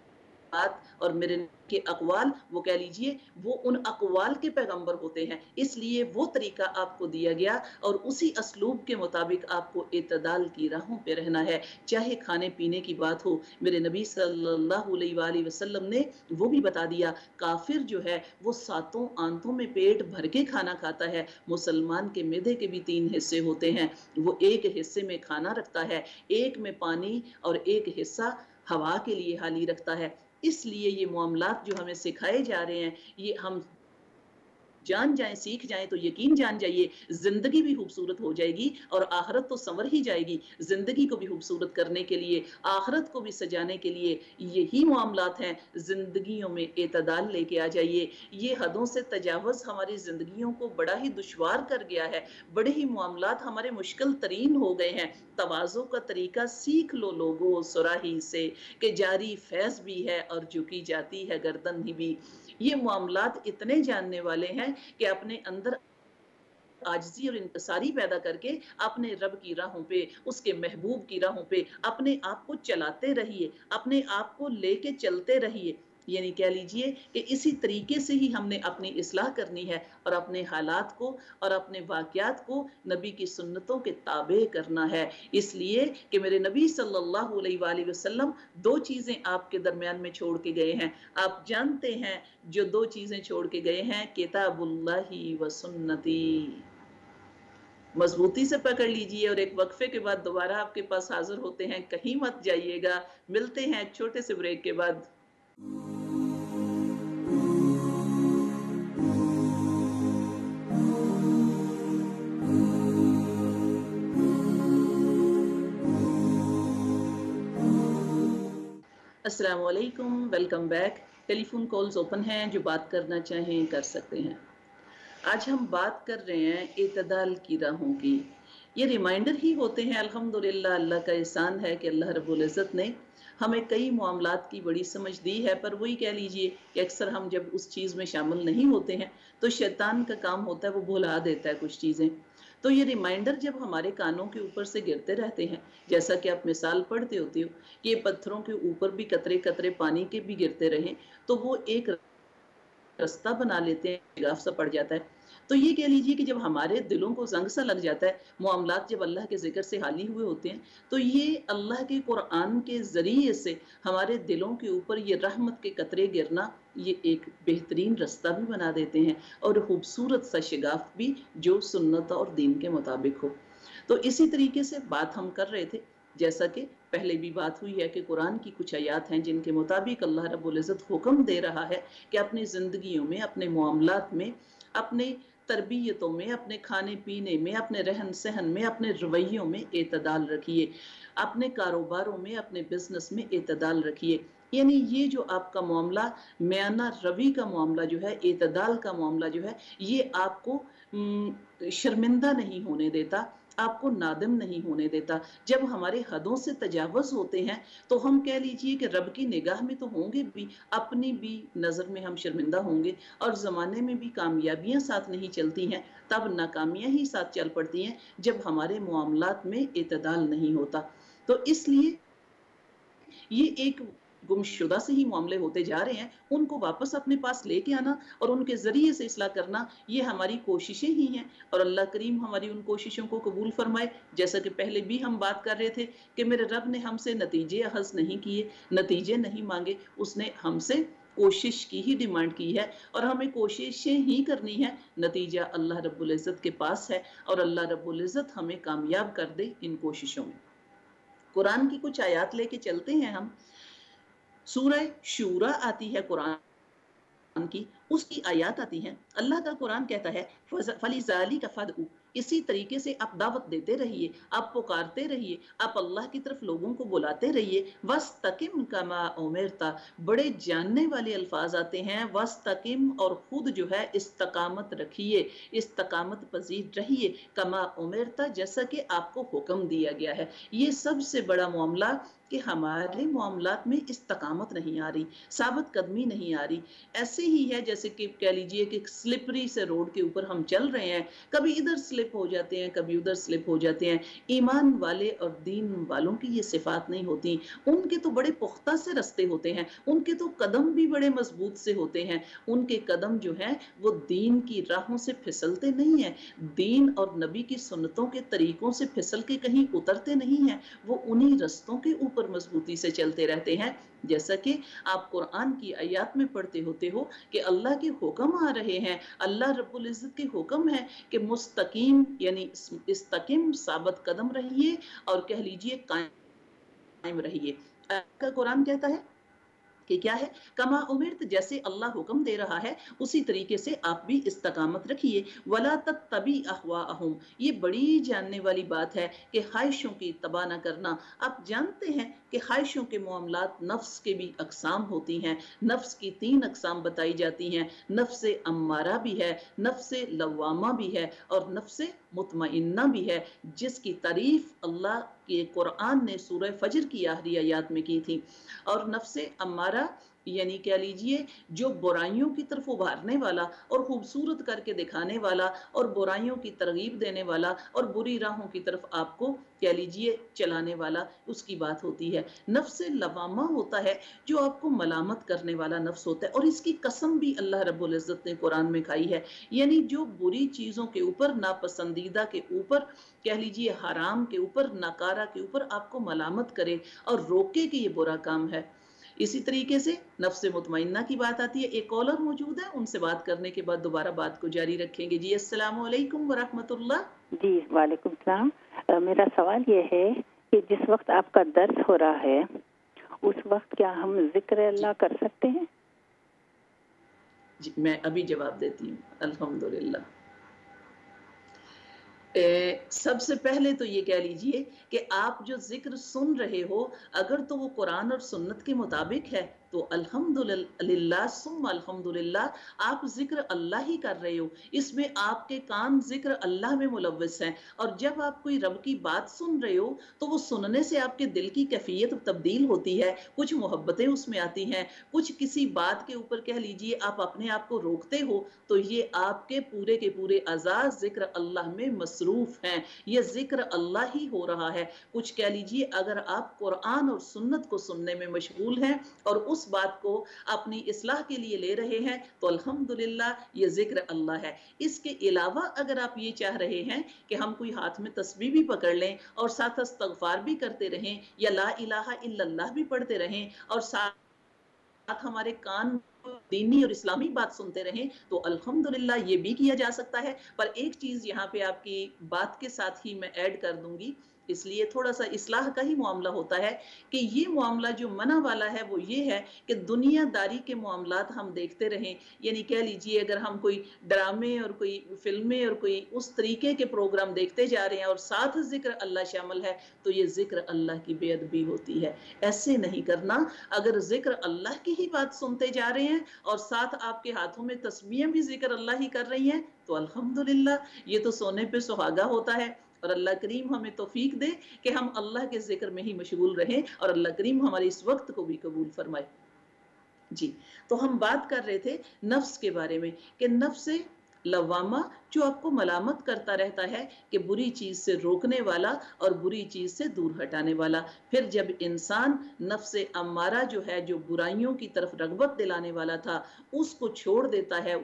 اور میرے کے اقوال وہ کہہ لیجئے وہ ان اقوال کے پیغمبر ہوتے ہیں، اس لیے وہ طریقہ آپ کو دیا گیا، اور اسی اسلوب کے مطابق آپ کو اعتدال کی راہوں پہ رہنا ہے۔ چاہے کھانے پینے کی بات ہو، میرے نبی صلی اللہ علیہ وآلہ وسلم نے وہ بھی بتا دیا، کافر جو ہے وہ 7 آنتوں میں پیٹ بھر کے کھانا کھاتا ہے، مسلمان کے معدے کے بھی 3 حصے ہوتے ہیں، وہ ایک حصے میں کھانا رکھتا ہے، ایک میں پانی، اور ایک حصہ ہوا کے لیے خالی رکھتا ہے۔ اس لیے یہ معاملات جو ہمیں سکھائے جا رہے ہیں، یہ ہم جان جائیں، سیکھ جائیں تو یقین جان جائیے زندگی بھی خوبصورت ہو جائے گی، اور آخرت تو سنور ہی جائے گی۔ زندگی کو بھی خوبصورت کرنے کے لیے، آخرت کو بھی سجانے کے لیے یہی معاملات ہیں، زندگیوں میں اعتدال لے کے آ جائیے۔ یہ حدوں سے تجاوز ہماری زندگیوں کو بڑا ہی دشوار کر گیا ہے، بڑے ہی معاملات ہمارے مشکل ترین ہو گئے ہیں۔ تواضع کا طریقہ سیکھ لو لوگوں صراحی سے، کہ جاری فیض بھی ہے اور جھکی جاتی ہے گردن ہی بھی۔ یہ معاملات اتنے جاننے والے ہیں کہ اپنے اندر आजिज़ी और इंकसारी पैदा करके अपने रब की राहों पे, उसके महबूब की राहों पे अपने आप को चलाते रहिए, अपने आप को लेके चलते रहिए। यानी कह लीजिए कि इसी तरीके से ही हमने अपनी इस्लाह करनी है और अपने हालात को और अपने वाक़यात को नबी की सुन्नतों के ताबे करना है। इसलिए कि मेरे नबी सल्लल्लाहु अलैहि वसल्लम 2 चीज़ें आपके दरमियान में छोड़ के गए हैं। आप जानते हैं जो 2 चीज़ें छोड़ के गए हैं, किताबुल्लाहि व सुन्नती। मजबूती से पकड़ लीजिए और एक वक्फे के बाद दोबारा आपके पास हाजिर होते हैं, कहीं मत जाइएगा। मिलते हैं छोटे से ब्रेक के बाद। अस्सलाम वालेकुम, welcome back. Telephone calls open हैं, जो बात करना चाहें कर सकते हैं। आज हम बात कर रहे हैं इत्तदाल की राहों की। ये रिमाइंडर ही होते हैं, अल्हम्दुलिल्लाह अल्लाह का एहसान है कि अल्लाह रब्बुल इज़्ज़त ने हमें कई मामलात की बड़ी समझ दी है, पर वही कह लीजिए कि अक्सर हम जब उस चीज़ में शामिल नहीं होते हैं तो शैतान का काम होता है वो भुला देता है कुछ चीज़ें। तो ये रिमाइंडर जब हमारे कानों के ऊपर से गिरते रहते हैं, जैसा कि आप मिसाल पढ़ते होते हो कि ये पत्थरों के ऊपर भी कतरे कतरे पानी के भी गिरते रहें, तो वो एक रास्ता बना लेते हैं, गाफ सा पड़ जाता है। तो ये कह लीजिए कि जब हमारे दिलों को ज़ंग सा लग जाता है, मामलात जब अल्लाह के ज़िक्र से हाली हुए होते हैं, तो ये अल्लाह के कुरान के ज़रिए से हमारे दिलों के ऊपर ये रहमत के कतरे गिरना, ये एक बेहतरीन रास्ता भी बना देते हैं और खूबसूरत सा शिगाफ भी, जो सुन्नत और दीन के मुताबिक हो। तो इसी तरीके से बात हम कर रहे थे, जैसा कि पहले भी बात हुई है कि कुरान की कुछ आयात हैं जिनके मुताबिक अल्लाह रब्बुल इज़्ज़त हुक्म दे रहा है कि अपनी ज़िंदगियों में, अपने मामलात में, अपने तरबियतों में, अपने खाने पीने में, अपने रहन सहन में, अपने रवैयों में एतदाल रखिए, अपने कारोबारों में, अपने बिजनेस में एतदाल रखिए। यानी ये जो आपका मामला, म्याना रवि का मामला जो है, एतदाल का मामला जो है, ये आपको शर्मिंदा नहीं होने देता, आपको नादिम नहीं होने देता। जब हमारे हदों से तजावुज़ होते हैं तो हम कह लीजिए कि रब की निगाह में तो होंगे भी, अपनी भी नज़र में हम शर्मिंदा होंगे और ज़माने में भी कामयाबियां साथ नहीं चलती हैं, तब नाकामियां ही साथ चल पड़ती हैं जब हमारे मामलात में इत्तदाल नहीं होता। तो इसलिए ये एक गुमशुदा से ही मामले होते जा रहे हैं, उनको वापस अपने पास लेके आना और उनके ज़रिए से इस्लाह करना, ये हमारी कोशिशें ही हैं और अल्लाह करीम हमारी उन कोशिशों को कबूल फरमाए। जैसा कि पहले भी हम बात कर रहे थे कि मेरे रब ने हमसे नतीजे अख़ज़ नहीं किए, नतीजे नहीं मांगे, उसने हमसे कोशिश की ही डिमांड की है और हमें कोशिशें ही करनी है। नतीजा अल्लाह रब्बुल इज़्ज़त के पास है और अल्लाह रब्बुल इज़्ज़त हमें कामयाब कर दे इन कोशिशों में। कुरान की कुछ आयात लेके चलते हैं हम। सूरह शूरा आती है कुरान की, उसकी आयात आती हैं। अल्लाह का कुरान कहता है फलिज़ालिका फदउ, इसी तरीके से आप दावत देते रहिए, आप पुकारते रहिए, आप अल्लाह की तरफ लोगों को बुलाते रहिए। वस्तकिम कमा उमिरता, बड़े जानने वाले अल्फाज आते हैं। वस्तकिम, और खुद जो है इस्तकामत रखिए, इस्तकामत पजीर रहिए, कमा उमिरता, जैसा कि आपको हुक्म दिया गया है। ये सबसे बड़ा मामला कि हमारे मामलात में इस्तकामत नहीं आ रही, साबित कदमी नहीं आ रही। ऐसे ही है जैसे कि कह लीजिए कि स्लिपरी से रोड के ऊपर हम चल रहे हैं, कभी इधर स्लिप हो जाते हैं, कभी उधर स्लिप हो जाते हैं। ईमान वाले और दीन वालों की ये सिफात नहीं होती। उनके तो बड़े पुख्ता से रास्ते होते हैं, उनके तो कदम भी बड़े मजबूत से होते हैं, उनके कदम जो हैं वो दीन की राहों से फिसलते नहीं हैं, दीन और नबी की सुन्नतों के तरीकों से फिसल के कहीं उतरते नहीं हैं, वो उन्हीं रस्तों के ऊपर मजबूती से चलते रहते हैं। जैसा कि आप कुरान की आयत में पढ़ते होते हो कि अल्लाह के हुक्म आ रहे हैं, अल्लाह रब्बुल इज़्ज़त के हुक्म है कि मुस्तकीम यानी इस्तकीम, साबित कदम रहिए और कह लीजिए कायम रहिए। का कुरान कहता है कि क्या है, कमा उमिरत, जैसे अल्लाह हुक्म दे रहा है उसी तरीके से आप भी इस्तकामत रखिए। वला तत्तबी अहवाअहुम, ये बड़ी जानने वाली बात है कि ख्वाहिशों की तबा न करना। आप जानते हैं कि ख्वाहिशों के मामलात नफ्स के भी अकसाम होती हैं। नफ्स की 3 अकसाम बताई जाती हैं, नफ्स अम्मारा भी है, नफ्स लवामा भी है और नफ्स मुतमइन्ना भी है, जिसकी तारीफ अल्लाह के कुरान ने सूरह फजर की आखिरी आयत में की थी। और नफ्स अम्मारा یعنی کہہ لیجئے جو برائیوں کی طرف ابھارنے والا اور خوبصورت کر کے دکھانے والا اور برائیوں کی ترغیب دینے والا اور بری راہوں کی طرف آپ کو کہہ لیجئے چلانے والا، اس کی بات ہوتی ہے۔ نفس لوامہ ہوتا ہے جو آپ کو ملامت کرنے والا نفس ہوتا ہے، اور اس کی قسم بھی اللہ رب العزت نے قرآن میں کھائی ہے، یعنی جو بری چیزوں کے اوپر، ناپسندیدہ کے اوپر، کہہ لیجئے حرام کے اوپر، ناکارہ کے اوپر آپ کو ملامت کرے اور روکے کہ یہ برا کام ہے۔ اسی طریقے سے نفس مطمئنہ کی بات آتی ہے۔ ایک کالر موجود ہے، ان سے بات کرنے کے بعد دوبارہ بات کو جاری رکھیں گے۔ جی السلام علیکم ورحمۃ اللہ۔ جی وعلیکم السلام۔ میرا سوال یہ ہے کہ جس وقت آپ کا درس ہو رہا ہے اس وقت کیا ہم ذکر اللہ کر سکتے ہیں؟ جی میں ابھی جواب دیتی ہوں۔ الحمدللہ، سب سے پہلے تو یہ کہہ لیجئے کہ آپ جو ذکر سن رہے ہو اگر تو وہ قرآن اور سنت کے مطابق ہے تو الحمدللہ ثم الحمدللہ، آپ ذکر اللہ ہی کر رہے ہو، اس میں آپ کے کان ذکر اللہ میں ملوث ہیں، اور جب آپ کوئی رب کی بات سن رہے ہو تو وہ سننے سے آپ کے دل کی کیفیت تبدیل ہوتی ہے، کچھ محبتیں اس میں آتی ہیں، کچھ کسی بات کے اوپر کہہ لیجئے آپ اپنے آپ کو روکتے ہو، تو یہ آپ کے پورے اعضاء ذکر اللہ میں مصروف ہیں، یہ ذکر اللہ ہی ہو رہا ہے۔ کچھ کہہ لیجئے اگر آپ قرآن اور سنت کو سننے میں مشغول ہیں اور اس بات کو اپنی اصلاح کے لیے لے رہے ہیں تو الحمدللہ یہ ذکر اللہ ہے۔ اس کے علاوہ اگر آپ یہ چاہ رہے ہیں کہ ہم کوئی ہاتھ میں تسبیح بھی پکڑ لیں اور ساتھ استغفار بھی کرتے رہیں یا لا الہ الا اللہ بھی پڑھتے رہیں اور ساتھ ہمارے کان دینی اور اسلامی بات سنتے رہیں تو الحمدللہ یہ بھی کیا جا سکتا ہے۔ پر ایک چیز یہاں پہ آپ کی بات کے ساتھ ہی میں ایڈ کر دوں گی، اس لیے تھوڑا سا اصلاح کا ہی معاملہ ہوتا ہے کہ یہ معاملہ جو منع والا ہے وہ یہ ہے کہ دنیا داری کے معاملات ہم دیکھتے رہیں، یعنی کہہ لیجئے اگر ہم کوئی ڈرامے اور کوئی فلمیں اور کوئی اس طریقے کے پروگرام دیکھتے جا رہے ہیں اور ساتھ ذکر اللہ شامل ہے تو یہ ذکر اللہ کی بے ادبی ہوتی ہے۔ ایسے نہیں کرنا۔ اگر ذکر اللہ کی ہی بات سنتے جا رہے ہیں اور ساتھ آپ کے ہاتھوں میں تسبیحیں بھی ذکر اللہ ہی کر رہی ہیں تو الحمدللہ یہ تو سونے پہ سہاگا ہوتا ہے، اور اللہ کریم ہمیں توفیق دے کہ ہم اللہ کے ذکر میں ہی مشغول رہیں اور اللہ کریم ہمارے اس وقت کو بھی قبول فرمائے۔ جی تو ہم بات کر رہے تھے نفس کے بارے میں کہ نفس لوامہ جو آپ کو ملامت کرتا رہتا ہے کہ بری چیز سے روکنے والا اور بری چیز سے دور ہٹانے والا، پھر جب انسان نفس امارہ جو ہے جو برائیوں کی طرف رغبت دلانے والا تھا اس کو چھوڑ دیتا ہے،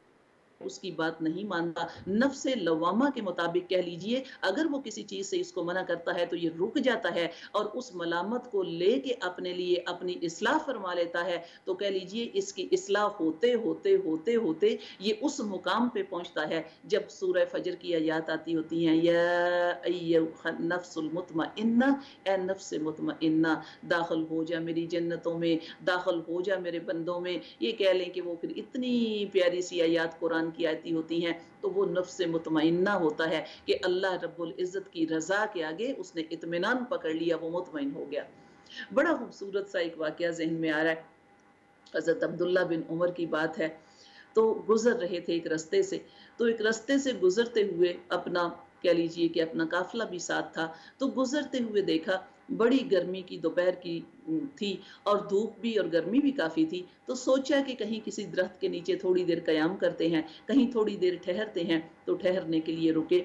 اس کی بات نہیں مانتا، نفس لوامہ کے مطابق کہہ لیجئے اگر وہ کسی چیز سے اس کو منع کرتا ہے تو یہ رک جاتا ہے اور اس ملامت کو لے کے اپنے لیے اپنی اصلاح فرما لیتا ہے، تو کہہ لیجئے اس کی اصلاح ہوتے ہوتے ہوتے ہوتے یہ اس مقام پہ پہنچتا ہے جب سورہ فجر کی آیات آتی ہوتی ہیں، یا ایھا النفس المطمئنہ، اے نفس مطمئنہ داخل ہو جا میری جنتوں میں، داخل ہو جا میرے بندوں میں۔ یہ کہہ لیں کہ وہ پھر اتنی پیاری سی آیات قرآن کی آتی ہوتی ہیں تو وہ نفس مطمئنہ ہوتا ہے کہ اللہ رب العزت کی رضا کے آگے اس نے اطمینان پکڑ لیا، وہ مطمئن ہو گیا۔ بڑا خوبصورت سا ایک واقعہ ذہن میں آ رہا ہے، حضرت عبداللہ بن عمر کی بات ہے۔ تو گزر رہے تھے ایک رستے سے، تو ایک رستے سے گزرتے ہوئے اپنا کہہ لیجئے کہ اپنا قافلہ بھی ساتھ تھا، تو گزرتے ہوئے دیکھا بڑی گرمی کی دوپہر کی تھی اور دھوپ بھی اور گرمی بھی کافی تھی، تو سوچا کہ کہیں کسی درخت کے نیچے تھوڑی دیر قیام کرتے ہیں، کہیں تھوڑی دیر ٹھہرتے ہیں، تو ٹھہرنے کے لیے رکے۔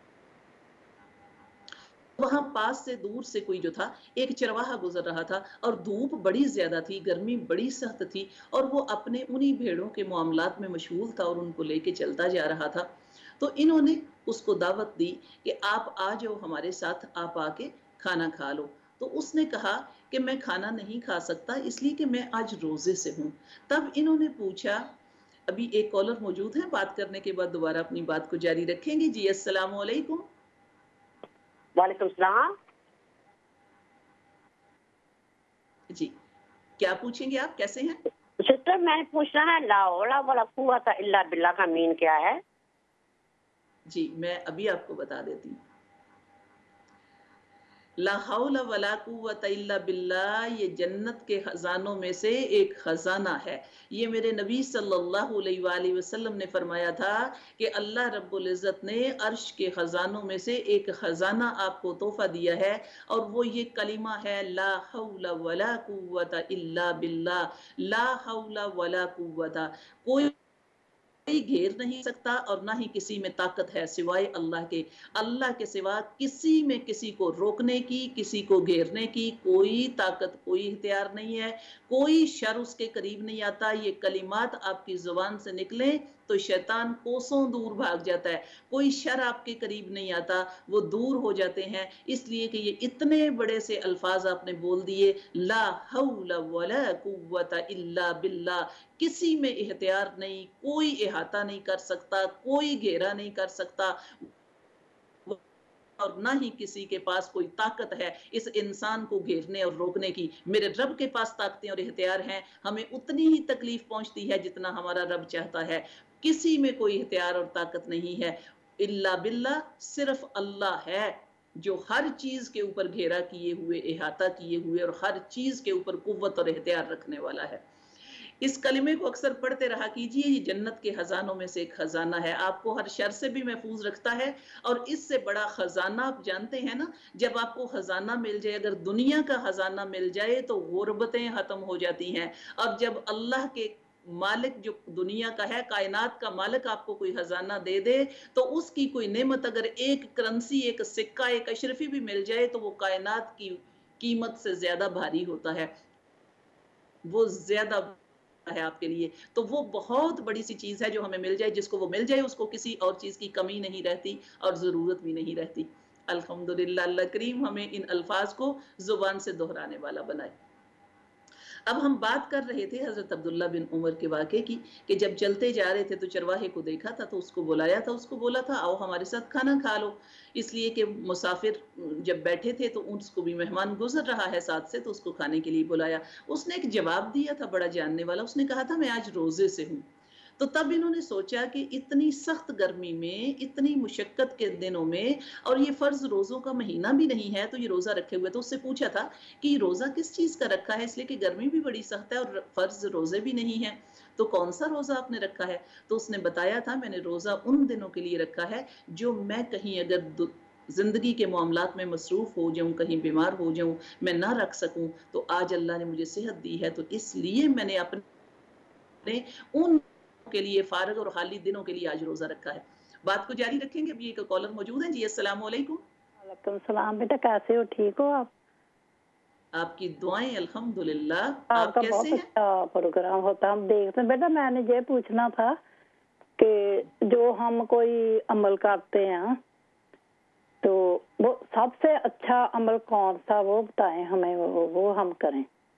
وہاں پاس سے دور سے کوئی جو تھا ایک چرواہا گزر رہا تھا اور دھوپ بڑی زیادہ تھی، گرمی بڑی سخت تھی، اور وہ اپنے انہی بھیڑوں کے معاملات میں مشغول تھا اور ان کو لے کے چلتا جا رہا تھا۔ تو انہوں نے اس کو دعوت دی کہ آپ آ جاؤ ہمارے ساتھ، آپ آ کے کھانا کھا لو۔ تو اس نے کہا کہ میں کھانا نہیں کھا سکتا اس لیے کہ میں آج روزے سے ہوں۔ تب انہوں نے پوچھا، ابھی ایک کالر موجود ہے، بات کرنے کے بعد دوبارہ اپنی بات کو جاری رکھیں گے۔ جی السلام علیکم۔ وعلیکم السلام۔ جی کیا پوچھیں گے آپ، کیسے ہیں؟ سسٹر میں نے پوچھنا ہے لا حول ولا قوت الا باللہ کا مین کیا ہے؟ جی میں ابھی آپ کو بتا دیتی ہوں۔ لا حول ولا قوت الا باللہ، یہ جنت کے خزانوں میں سے ایک خزانہ ہے۔ یہ میرے نبی صلی اللہ علیہ وآلہ وسلم نے فرمایا تھا کہ اللہ رب العزت نے عرش کے خزانوں میں سے ایک خزانہ آپ کو تحفہ دیا ہے، اور وہ یہ کلمہ ہے لا حول ولا قوت الا باللہ، لا حول ولا قوت، کوئی گھیر نہیں سکتا اور نہ ہی کسی میں طاقت ہے سوائے اللہ کے۔ اللہ کے سوا کسی میں کسی کو روکنے کی، کسی کو گھیرنے کی کوئی طاقت، کوئی اختیار نہیں ہے، کوئی شر اس کے قریب نہیں آتا۔ یہ کلمات آپ کی زبان سے نکلیں تو شیطان کوسوں دور بھاگ جاتا ہے، کوئی شر آپ کے قریب نہیں آتا، وہ دور ہو جاتے ہیں، اس لیے کہ یہ اتنے بڑے سے الفاظ آپ نے بول دیے، لا حول ولا قوت الا باللہ، کسی میں اختیار نہیں، کوئی احاطہ نہیں کر سکتا، کوئی گھیرا نہیں کر سکتا، اور نہ ہی کسی کے پاس کوئی طاقت ہے اس انسان کو گھیرنے اور روکنے کی۔ میرے رب کے پاس طاقتیں اور اختیار ہیں، ہمیں اتنی ہی تکلیف پہنچتی ہے جتنا ہمارا رب چاہتا ہے، کسی میں کوئی اختیار اور طاقت نہیں ہے الا باللہ، صرف اللہ ہے جو ہر چیز کے اوپر گھیرا کیے ہوئے، احاطہ کیے ہوئے اور ہر چیز کے اوپر قوت اور اختیار رکھنے والا ہے۔ اس کلمے کو اکثر پڑھتے رہا کیجئے، یہ جنت کے خزانوں میں سے ایک خزانہ ہے، آپ کو ہر شر سے بھی محفوظ رکھتا ہے، اور اس سے بڑا خزانہ آپ جانتے ہیں نا، جب آپ کو خزانہ مل جائے، اگر دنیا کا خزانہ مل جائے تو غربتیں ختم ہو جاتی ہیں، اور جب اللہ کے مالک جو دنیا کا ہے، کائنات کا مالک آپ کو کوئی خزانہ دے دے تو اس کی کوئی نعمت، اگر ایک کرنسی، ایک سکہ، ایک اشرفی بھی مل جائے تو وہ کائنات کی قیمت سے زیادہ بھاری ہوتا ہے، وہ زیادہ ہے آپ کے لیے، تو وہ بہت بڑی سی چیز ہے جو ہمیں مل جائے، جس کو وہ مل جائے اس کو کسی اور چیز کی کمی نہیں رہتی اور ضرورت بھی نہیں رہتی۔ الحمدللہ، اللہ کریم ہمیں ان الفاظ کو زبان سے دہرانے والا بنائے۔ اب ہم بات کر رہے تھے حضرت عبداللہ بن عمر کے واقعے کی، کہ جب چلتے جا رہے تھے تو چرواہے کو دیکھا تھا تو اس کو بلایا تھا، اس کو بولا تھا آؤ ہمارے ساتھ کھانا کھا لو، اس لیے کہ مسافر جب بیٹھے تھے تو اس کو بھی مہمان گزر رہا ہے ساتھ سے، تو اس کو کھانے کے لیے بلایا۔ اس نے ایک جواب دیا تھا بڑا جاننے والا، اس نے کہا تھا میں آج روزے سے ہوں۔ تو تب انہوں نے سوچا کہ اتنی سخت گرمی میں، اتنی مشقت کے دنوں میں، اور یہ فرض روزوں کا مہینہ بھی نہیں ہے تو یہ روزہ رکھے ہوئے، تو اس سے پوچھا تھا کہ یہ روزہ کس چیز کا رکھا ہے، اس لیے کہ گرمی بھی بڑی سخت ہے اور فرض روزے بھی نہیں ہیں، تو کون سا روزہ آپ نے رکھا ہے؟ تو اس نے بتایا تھا میں نے روزہ ان دنوں کے لیے رکھا ہے جو میں کہیں اگر زندگی کے معاملات میں مصروف ہو جاؤں، کہیں بیمار ہو جاؤں، میں نہ رکھ سکوں، تو آج اللہ نے مجھے صحت دی ہے تو اس لیے میں نے اپنے ان کے لیے فارغ اور خالی دنوں کے لیے آج روزہ رکھا ہے۔ بات کو جاری رکھیں گے، ابھی ایک کالر موجود ہیں۔ جی السلام علیکم۔ وعلیکم السلام بیٹا، کیسے ہو؟ ٹھیک ہو آپ؟ آپ کی دعائیں الحمدللہ۔ آپ کا کیسے بہت ہیں؟ اچھا پروگرام ہوتا، ہم دیکھتے ہیں۔ بیٹا میں نے یہ پوچھنا تھا کہ جو ہم کوئی عمل کرتے ہیں تو وہ سب سے اچھا عمل کون سا، وہ بتائیں ہمیں، وہ ہم کریں،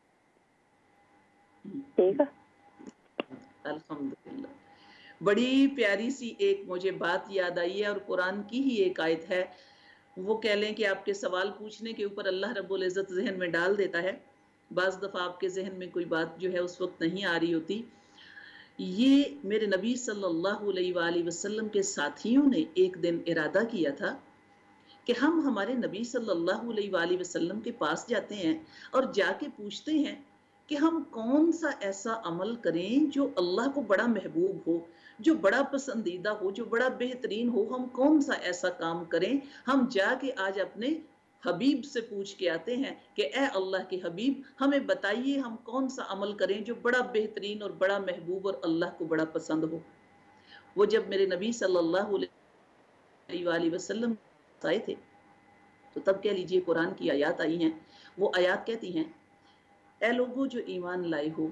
ٹھیک ہے؟ الحمدللہ، بڑی پیاری سی ایک مجھے بات یاد آئی ہے، اور قرآن کی ہی ایک آیت ہے، وہ کہہ لیں کہ آپ کے سوال پوچھنے کے اوپر اللہ رب العزت ذہن میں ڈال دیتا ہے، بعض دفعہ آپ کے ذہن میں کوئی بات جو ہے اس وقت نہیں آ رہی ہوتی۔ یہ میرے نبی صلی اللہ علیہ وآلہ وسلم کے ساتھیوں نے ایک دن ارادہ کیا تھا کہ ہم ہمارے نبی صلی اللہ علیہ وآلہ وسلم کے پاس جاتے ہیں اور جا کے پوچھتے ہیں کہ ہم کون سا ایسا عمل کریں جو اللہ کو بڑا محبوب ہو، جو بڑا پسندیدہ ہو، جو بڑا بہترین ہو، ہم کون سا ایسا کام کریں۔ ہم جا کے آج اپنے حبیب سے پوچھ کے آتے ہیں کہ اے اللہ کے حبیب ہمیں بتائیے ہم کون سا عمل کریں جو بڑا بہترین اور بڑا محبوب اور اللہ کو بڑا پسند ہو۔ وہ جب میرے نبی صلی اللہ علیہ وآلہ وسلم آئے تھے تو تب کہہ لیجئے قرآن کی آیات آئی ہیں، وہ آیات کہتی ہیں اے لوگوں جو ایمان لائے ہو،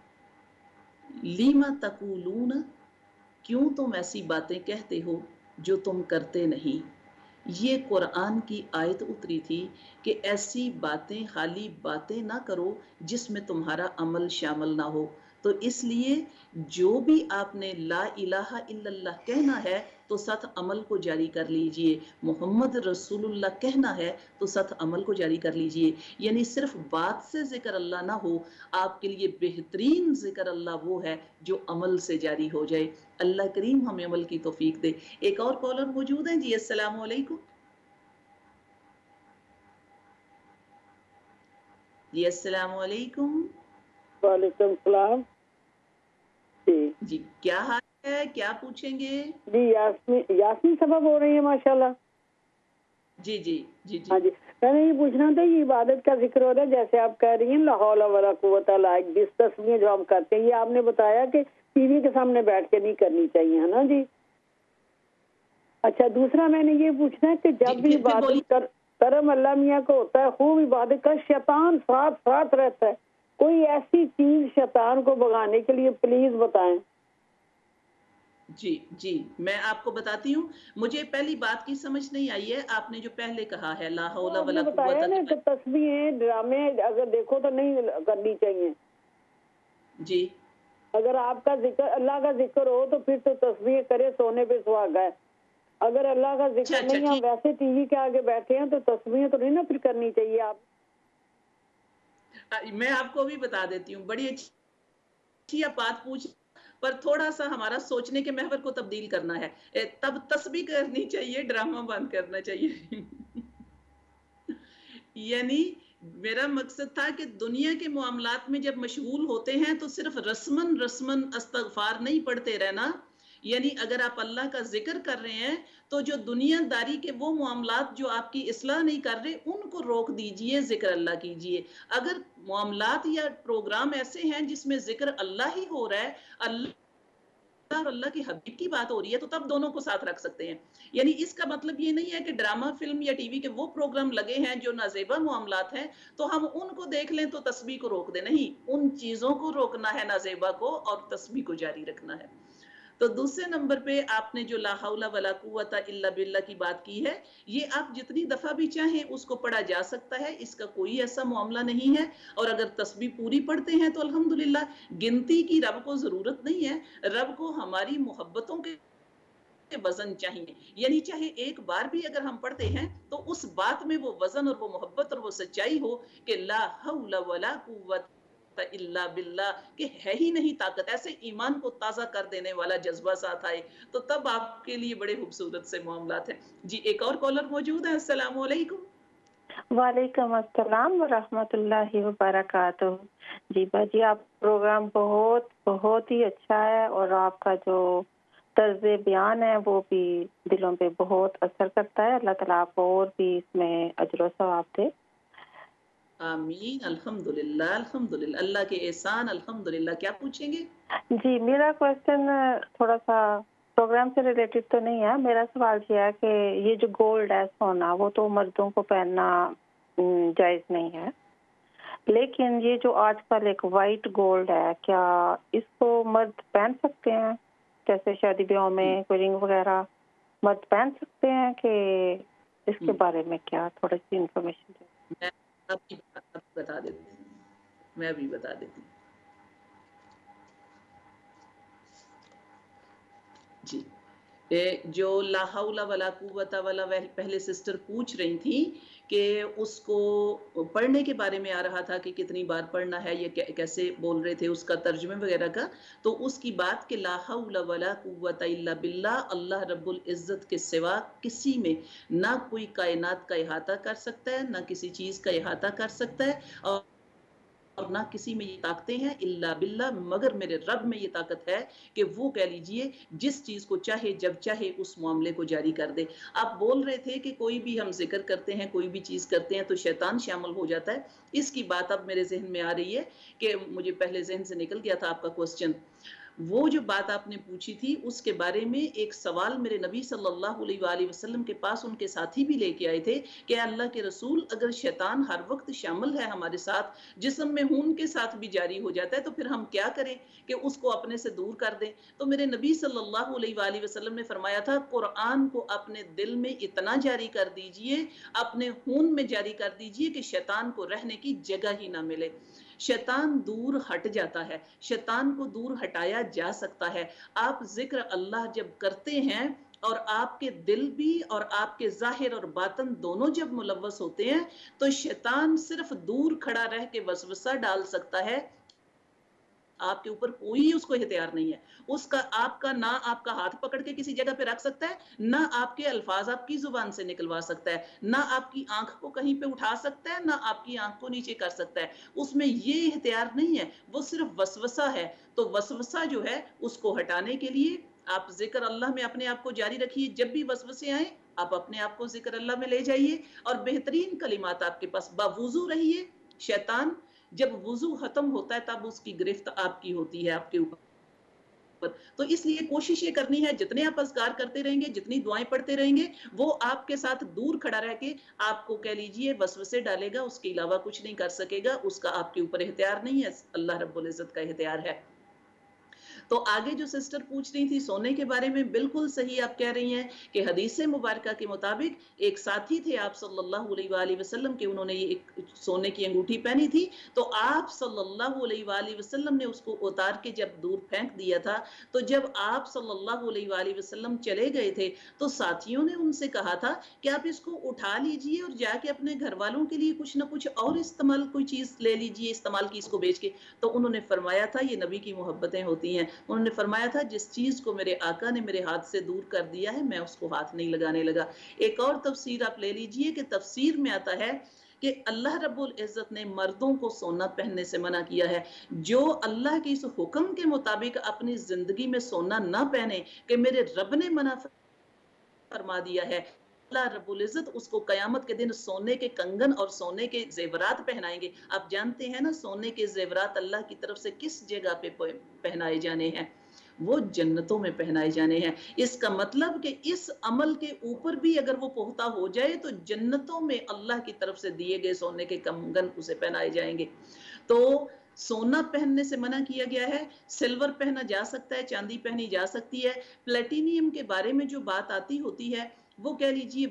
لیما تقولون، کیوں تم ایسی باتیں کہتے ہو جو تم کرتے نہیں۔ یہ قرآن کی آیت اتری تھی کہ ایسی باتیں، خالی باتیں نہ کرو جس میں تمہارا عمل شامل نہ ہو۔ تو اس لیے جو بھی آپ نے لا الہ الا اللہ کہنا ہے تو ساتھ عمل کو جاری کر لیجئے، محمد رسول اللہ کہنا ہے تو ساتھ عمل کو جاری کر لیجئے، یعنی صرف بات سے ذکر اللہ نہ ہو، آپ کے لیے بہترین ذکر اللہ وہ ہے جو عمل سے جاری ہو جائے۔ اللہ کریم ہمیں عمل کی توفیق دے۔ ایک اور کالر موجود ہیں۔ جی السلام علیکم۔ جی السلام علیکم. وعلیکم السلام. جی کیا حال ہے, کیا پوچھیں گے؟ جی یاسمین صاحبہ بول رہی ہیں ماشاءاللہ. جی جی جی جی ہاں جی, میں نے یہ پوچھنا تھا, یہ عبادت کا ذکر ہو رہا ہے جیسے آپ کہہ رہی ہیں لا حول ولا قوت الا باللہ, جس تسبیح جو ہم کرتے ہیں یہ آپ نے بتایا کہ ٹی وی کے سامنے بیٹھ کے نہیں کرنی چاہیے, ہے نا جی. اچھا, دوسرا میں نے یہ پوچھنا ہے کہ جب بھی عبادت کرم اللہ میاں کو ہوتا ہے خوب عبادت کا, شیطان ساتھ ساتھ رہتا ہے, کوئی ایسی چیز شیطان کو بھگانے کے لیے پلیز بتائیں. جی جی میں آپ کو بتاتی ہوں. مجھے پہلی بات کی سمجھ نہیں آئی ہے, آپ نے جو پہلے کہا ہے لا حول ولا قوت الا باللہ, تسبیحیں ڈرامے اگر دیکھو تو نہیں کرنی چاہیے. جی اگر آپ کا ذکر اللہ کا ذکر ہو تو پھر تو تسبیح کرے, سونے پہ سہاگا ہے. اگر اللہ کا ذکر نہیں, ہم ویسے ٹی وی کے آگے بیٹھے ہیں تو تسبیح تو نہیں نا پھر کرنی چاہیے. آپ میں آپ کو بھی بتا دیتی ہوں, بڑی اچھی آپ بات پوچھ, پر تھوڑا سا ہمارا سوچنے کے محور کو تبدیل کرنا ہے, تب تسبیح کرنی چاہیے, ڈرامہ بند کرنا چاہیے. یعنی میرا مقصد تھا کہ دنیا کے معاملات میں جب مشغول ہوتے ہیں تو صرف رسمن استغفار نہیں پڑھتے رہنا. یعنی اگر آپ اللہ کا ذکر کر رہے ہیں تو جو دنیا داری کے وہ معاملات جو آپ کی اصلاح نہیں کر رہے ان کو روک دیجئے, ذکر اللہ کیجئے. اگر معاملات یا پروگرام ایسے ہیں جس میں ذکر اللہ ہی ہو رہا ہے, اللہ اور اللہ کے حبیب کی بات ہو رہی ہے, تو تب دونوں کو ساتھ رکھ سکتے ہیں. یعنی اس کا مطلب یہ نہیں ہے کہ ڈرامہ فلم یا ٹی وی کے وہ پروگرام لگے ہیں جو نازیبا معاملات ہیں تو ہم ان کو دیکھ لیں تو تسبیح کو روک دیں. نہیں, ان چیزوں کو روکنا ہے نازیبا کو, اور تسبیح کو جاری رکھنا ہے. تو دوسرے نمبر پہ آپ نے جو لا حول ولا قوت الا باللہ کی بات کی ہے, یہ آپ جتنی دفعہ بھی چاہیں اس کو پڑھا جا سکتا ہے, اس کا کوئی ایسا معاملہ نہیں ہے. اور اگر تسبیح پوری پڑھتے ہیں تو الحمدللہ, گنتی کی رب کو ضرورت نہیں ہے. رب کو ہماری محبتوں کے وزن چاہیے. یعنی چاہے ایک بار بھی اگر ہم پڑھتے ہیں تو اس بات میں وہ وزن اور وہ محبت اور وہ سچائی ہو کہ لا حول ولا قوت الا باللہ, کہ ہے ہی نہیں طاقت, ایسے ایمان کو تازہ کر دینے والا جذبہ ساتھ آئے, تو تب آپ کے لیے بڑے خوبصورت سے معاملات ہیں. جی ایک اور کالر موجود ہے. السلام علیکم. وعلیکم السلام ورحمۃ اللہ وبرکاتہ. جی باجی, آپ پروگرام بہت بہت ہی اچھا ہے, اور آپ کا جو طرز بیان ہے وہ بھی دلوں پہ بہت اثر کرتا ہے. اللہ تعالیٰ آپ کو اور بھی اس میں اجر و ثواب دے. آمین. الحمدللہ الحمدللہ, اللہ کے احسان. الحمدللہ. کیا پوچھیں گے؟ جی میرا کوشچن تھوڑا سا پروگرام سے ریلیٹڈ تو نہیں ہے. میرا سوال یہ ہے کہ یہ جو گولڈ ہے, سونا, وہ تو مردوں کو پہننا جائز نہیں ہے, لیکن یہ جو آج کل ایک وائٹ گولڈ ہے, کیا اس کو مرد پہن سکتے ہیں؟ جیسے شادی بیاہوں میں کوئی رنگ وغیرہ مرد پہن سکتے ہیں, کہ اس کے بارے میں کیا تھوڑی سی انفارمیشن دیں. میں ابھی بتا دیتی ہوں. جی, جو لا حول ولا قوت ولا, پہلے سسٹر پوچھ رہی تھی کہ اس کو پڑھنے کے بارے میں آ رہا تھا کہ کتنی بار پڑھنا ہے, یہ کیسے بول رہے تھے, اس کا ترجمے وغیرہ کا. تو اس کی بات کہ لا حول ولا قوت الا باللہ, اللہ رب العزت کے سوا کسی میں نہ کوئی کائنات کا احاطہ کر سکتا ہے, نہ کسی چیز کا احاطہ کر سکتا ہے, اور نہ کسی میں یہ طاقتیں ہیں الا باللہ, مگر میرے رب میں یہ طاقت ہے کہ وہ کہہ لیجئے جس چیز کو چاہے جب چاہے اس معاملے کو جاری کر دے. آپ بول رہے تھے کہ کوئی بھی ہم ذکر کرتے ہیں, کوئی بھی چیز کرتے ہیں تو شیطان شامل ہو جاتا ہے. اس کی بات اب میرے ذہن میں آ رہی ہے کہ مجھے پہلے ذہن سے نکل گیا تھا آپ کا کوسچن. وہ جو بات آپ نے پوچھی تھی اس کے بارے میں ایک سوال میرے نبی صلی اللہ علیہ وآلہ وسلم کے پاس ان کے ساتھی بھی لے کے آئے تھے کہ اللہ کے رسول, اگر شیطان ہر وقت شامل ہے ہمارے ساتھ, جسم میں خون کے ساتھ بھی جاری ہو جاتا ہے, تو پھر ہم کیا کریں کہ اس کو اپنے سے دور کر دیں. تو میرے نبی صلی اللہ علیہ وآلہ وسلم نے فرمایا تھا, قرآن کو اپنے دل میں اتنا جاری کر دیجئے, اپنے خون میں جاری کر دیجئے کہ شیطان کو رہنے کی جگہ ہی نہ ملے. شیطان دور ہٹ جاتا ہے, شیطان کو دور ہٹایا جا سکتا ہے. آپ ذکر اللہ جب کرتے ہیں اور آپ کے دل بھی اور آپ کے ظاہر اور باطن دونوں جب ملوث ہوتے ہیں, تو شیطان صرف دور کھڑا رہ کے وسوسہ ڈال سکتا ہے آپ کے اوپر کوئی اس کو اختیار نہیں ہے، اس کا آپ کا نہ آپ کا ہاتھ پکڑ کے کسی جگہ پہ رکھ سکتا ہے، نہ آپ کے الفاظ آپ کی زبان سے نکلوا سکتا ہے، نہ آپ کی آنکھ کو کہیں پہ اٹھا سکتا ہے، نہ آپ کی آنکھ کو نیچے کر سکتا ہے، اس میں یہ اختیار نہیں ہے، وہ صرف وسوسہ ہے۔ تو وسوسہ جو ہے اس کو ہٹانے کے لیے آپ ذکر اللہ میں اپنے آپ کو جاری رکھیے، جب بھی وسوسے آئیں آپ اپنے آپ کو ذکر اللہ میں لے جائیے، اور بہترین کلمات آپ کے پاس، باوضو رہیے۔ شیطان جب وضو ختم ہوتا ہے تب اس کی گرفت آپ کی ہوتی ہے آپ کے اوپر، تو اس لیے کوشش یہ کرنی ہے جتنے آپ اذکار کرتے رہیں گے، جتنی دعائیں پڑھتے رہیں گے، وہ آپ کے ساتھ دور کھڑا رہ کے آپ کو کہہ لیجئے وسوسے ڈالے گا، اس کے علاوہ کچھ نہیں کر سکے گا، اس کا آپ کے اوپر اختیار نہیں ہے، اللہ رب العزت کا اختیار ہے۔ تو آگے جو سسٹر پوچھ رہی تھی سونے کے بارے میں، بالکل صحیح آپ کہہ رہی ہیں کہ حدیث مبارکہ کے مطابق ایک ساتھی تھے آپ صلی اللہ علیہ وآلہ وسلم کے، انہوں نے یہ ایک سونے کی انگوٹھی پہنی تھی، تو آپ صلی اللہ علیہ وآلہ وسلم نے اس کو اتار کے جب دور پھینک دیا تھا، تو جب آپ صلی اللہ علیہ وآلہ وسلم چلے گئے تھے تو ساتھیوں نے ان سے کہا تھا کہ آپ اس کو اٹھا لیجئے اور جا کے اپنے گھر والوں کے لیے کچھ نہ کچھ اور استعمال کوئی چیز لے لیجئے، استعمال کی اس کو بیچ کے۔ تو انہوں نے فرمایا تھا، یہ نبی کی محبتیں ہوتی ہیں، انہوں نے فرمایا تھا جس چیز کو میرے آقا نے میرے ہاتھ سے دور کر دیا ہے میں اس کو ہاتھ نہیں لگانے لگا۔ ایک اور تفسیر آپ لے لیجئے کہ تفسیر میں آتا ہے کہ اللہ رب العزت نے مردوں کو سونا پہننے سے منع کیا ہے، جو اللہ کے اس حکم کے مطابق اپنی زندگی میں سونا نہ پہنے کہ میرے رب نے منع فرما دیا ہے، اللہ رب العزت اس کو قیامت کے دن سونے کے کنگن اور سونے کے زیورات پہنائیں گے۔ آپ جانتے ہیں نا سونے کے زیورات اللہ کی طرف سے کس جگہ پہ پہنائے جانے ہیں؟ وہ جنتوں میں پہنائے جانے ہیں۔ اس کا مطلب کہ اس عمل کے اوپر بھی اگر وہ پختہ ہو جائے تو جنتوں میں اللہ کی طرف سے دیے گئے سونے کے کنگن اسے پہنائے جائیں گے۔ تو سونا پہننے سے منع کیا گیا ہے، سلور پہنا جا سکتا ہے، چاندی پہنی جا سکتی ہے۔ پلیٹینیم کے بارے میں جو بات آتی ہوتی ہے وہ کہہ لیجیے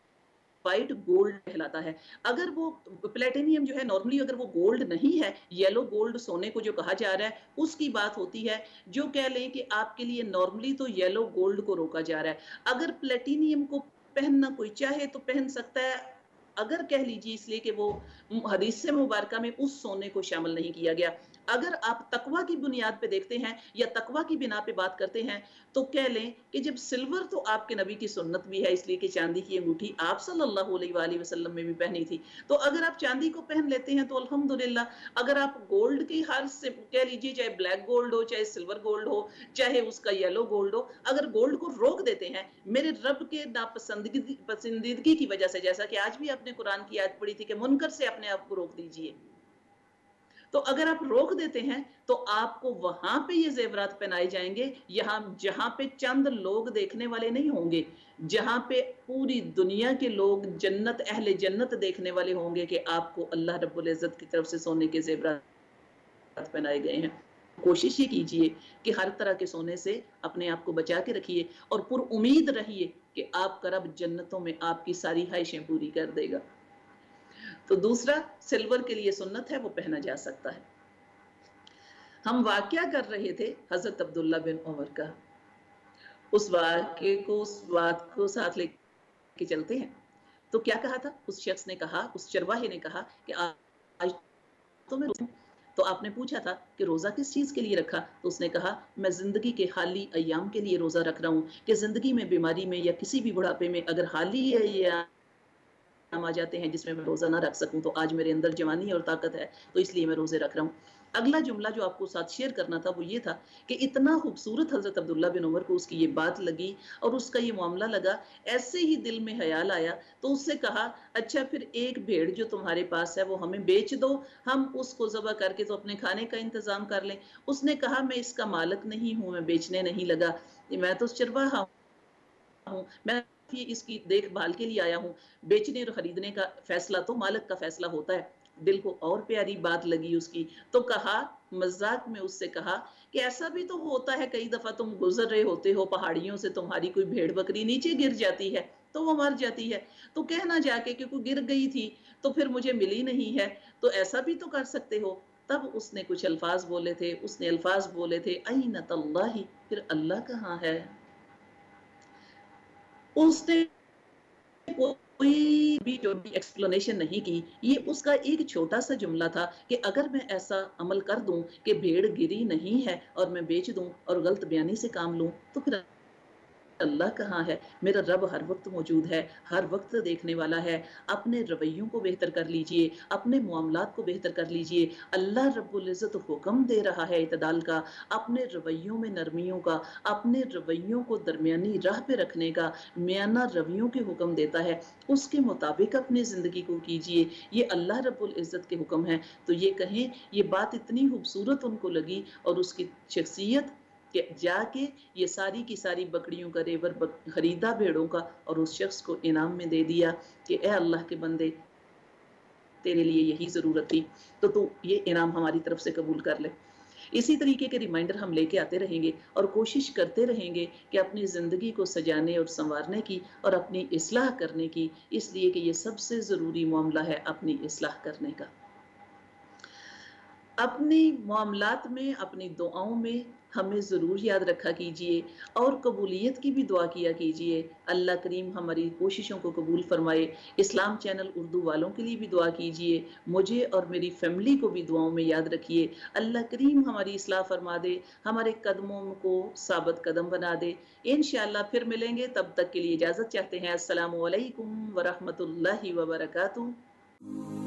وائٹ گولڈ کہلاتا ہے۔ اگر وہ پلیٹینیم جو ہے نارملی اگر وہ گولڈ نہیں ہے، یلو گولڈ سونے کو جو کہا جا رہا ہے اس کی بات ہوتی ہے، جو کہہ لیں کہ آپ کے لیے نارملی تو یلو گولڈ کو روکا جا رہا ہے۔ اگر پلیٹینیم کو پہننا کوئی چاہے تو پہن سکتا ہے، اگر کہہ لیجیے اس لیے کہ وہ حدیث مبارکہ میں اس سونے کو شامل نہیں کیا گیا۔ اگر آپ تقوی کی بنیاد پہ دیکھتے ہیں یا تقوی کی بنا پہ بات کرتے ہیں تو کہہ لیں کہ جب سلور تو آپ کے نبی کی سنت بھی ہے، اس لیے کہ چاندی کی انگوٹھی آپ صلی اللہ علیہ وآلہ وسلم میں بھی پہنی تھی، تو اگر آپ چاندی کو پہن لیتے ہیں تو الحمدللہ۔ اگر آپ گولڈ کی ہر سے کہہ لیجیے، چاہے بلیک گولڈ ہو، چاہے سلور گولڈ ہو، چاہے اس کا یلو گولڈ ہو، اگر گولڈ کو روک دیتے ہیں میرے رب کے ناپسندیدگی کی وجہ سے، جیسا کہ آج بھی آپ نے قرآن کی آیت پڑھی تھی کہ منکر سے اپنے آپ کو روک دیجئے، تو اگر آپ روک دیتے ہیں تو آپ کو وہاں پہ یہ زیورات پہنائے جائیں گے، یہاں جہاں پہ چند لوگ دیکھنے والے نہیں ہوں گے، جہاں پہ پوری دنیا کے لوگ جنت اہل جنت دیکھنے والے ہوں گے کہ آپ کو اللہ رب العزت کی طرف سے سونے کے زیورات پہنائے گئے ہیں۔ کوشش یہ کیجئے کہ ہر طرح کے سونے سے اپنے آپ کو بچا کے رکھیے اور پر امید رہیے کہ آپ کا رب جنتوں میں آپ کی ساری خواہشیں پوری کر دے گا۔ تو دوسرا سلور کے لیے سنت ہے، وہ پہنا جا سکتا ہے۔ ہم واقعہ کر رہے تھے حضرت عبداللہ بن عمر کا، اس واقعے کو اس بات کو ساتھ لے کے چلتے ہیں۔ تو کیا کہا تھا اس شخص نے؟ کہا، اس چرواہے نے کہا کہ آج تو میں روزہ، تو آپ نے پوچھا تھا کہ روزہ کس چیز کے لیے رکھا؟ تو اس نے کہا میں زندگی کے حالی ایام کے لیے روزہ رکھ رہا ہوں، کہ زندگی میں بیماری میں یا کسی بھی بڑھاپے میں اگر حالی آ جاتے ہیں جس میں روزہ نہ رکھ سکوں، تو آج میرے اندر جوانی اور طاقت ہے تو اس لیے میں روزے رکھ رہا ہوں۔ اگلا جملہ جو آپ کو ساتھ شیئر کرنا تھا وہ یہ تھا کہ اتنا خوبصورت حضرت عبداللہ بن عمر کو اس کی یہ بات لگی اور اس کا یہ معاملہ لگا، ایسے ہی دل میں خیال آیا تو اس سے کہا اچھا پھر ایک بھیڑ جو تمہارے پاس ہے وہ ہمیں بیچ دو، ہم اس کو ذبح کر کے تو اپنے کھانے کا انتظام کر لیں۔ اس نے کہا میں اس کا مالک نہیں ہوں، میں بیچنے نہیں لگا، میں تو چرواہا ہوں، میں اس کی دیکھ بھال کے لیے آیا ہوں، بیچنے اور خریدنے کا فیصلہ تو مالک کا فیصلہ ہوتا ہے۔ دل کو اور پیاری بات لگی اس کی، تو کہا مذاق میں اس سے کہا کہ ایسا بھی تو ہوتا ہے کئی دفعہ تم گزر رہے ہوتے ہو پہاڑیوں سے، تمہاری کوئی بھیڑ بکری نیچے گر جاتی ہے تو وہ مر جاتی ہے، تو کہنا جا کے کہ کوئی گر گئی تھی تو پھر مجھے ملی نہیں ہے، تو ایسا بھی تو کر سکتے ہو۔ تب اس نے کچھ الفاظ بولے تھے، اس نے الفاظ بولے تھے اینت اللہ، پھر اللہ کہاں ہے؟ اس نے کوئی بھی جو بھی ایکسپلینیشن نہیں کی، یہ اس کا ایک چھوٹا سا جملہ تھا کہ اگر میں ایسا عمل کر دوں کہ بھیڑ گری نہیں ہے اور میں بیچ دوں اور غلط بیانی سے کام لوں تو پھر اللہ کہاں ہے؟ میرا رب ہر وقت موجود ہے، ہر وقت دیکھنے والا ہے۔ اپنے رویوں کو بہتر کر لیجئے، اپنے معاملات کو بہتر کر لیجئے۔ اللہ رب العزت حکم دے رہا ہے اعتدال کا، اپنے رویوں میں نرمیوں کا، اپنے رویوں کو درمیانی راہ پہ رکھنے کا، میانہ رویوں کے حکم دیتا ہے، اس کے مطابق اپنی زندگی کو کیجئے۔ یہ اللہ رب العزت کے حکم ہیں۔ تو یہ کہیں، یہ بات اتنی خوبصورت ان کو لگی اور اس کی شخصیت کہ جا کے یہ ساری کی ساری بکریوں کا ریور خریدا بھیڑوں کا اور اس شخص کو انعام میں دے دیا کہ اے اللہ کے بندے تیرے لیے یہی ضرورت تھی، تو یہ انعام ہماری طرف سے قبول کر لے۔ اسی طریقے کے ریمائنڈر ہم لے کے آتے رہیں گے اور کوشش کرتے رہیں گے کہ اپنی زندگی کو سجانے اور سنوارنے کی اور اپنی اصلاح کرنے کی، اس لیے کہ یہ سب سے ضروری معاملہ ہے اپنی اصلاح کرنے کا۔ اپنی معاملات میں، اپنی دعاؤں میں ہمیں ضرور یاد رکھا کیجئے اور قبولیت کی بھی دعا کیا کیجئے۔ اللہ کریم ہماری کوششوں کو قبول فرمائے۔ اسلام چینل اردو والوں کے لیے بھی دعا کیجئے، مجھے اور میری فیملی کو بھی دعاؤں میں یاد رکھیے۔ اللہ کریم ہماری اصلاح فرما دے، ہمارے قدموں کو ثابت قدم بنا دے۔ انشاءاللہ پھر ملیں گے، تب تک کے لیے اجازت چاہتے ہیں۔ السلام علیکم ورحمۃ اللہ وبرکاتہ۔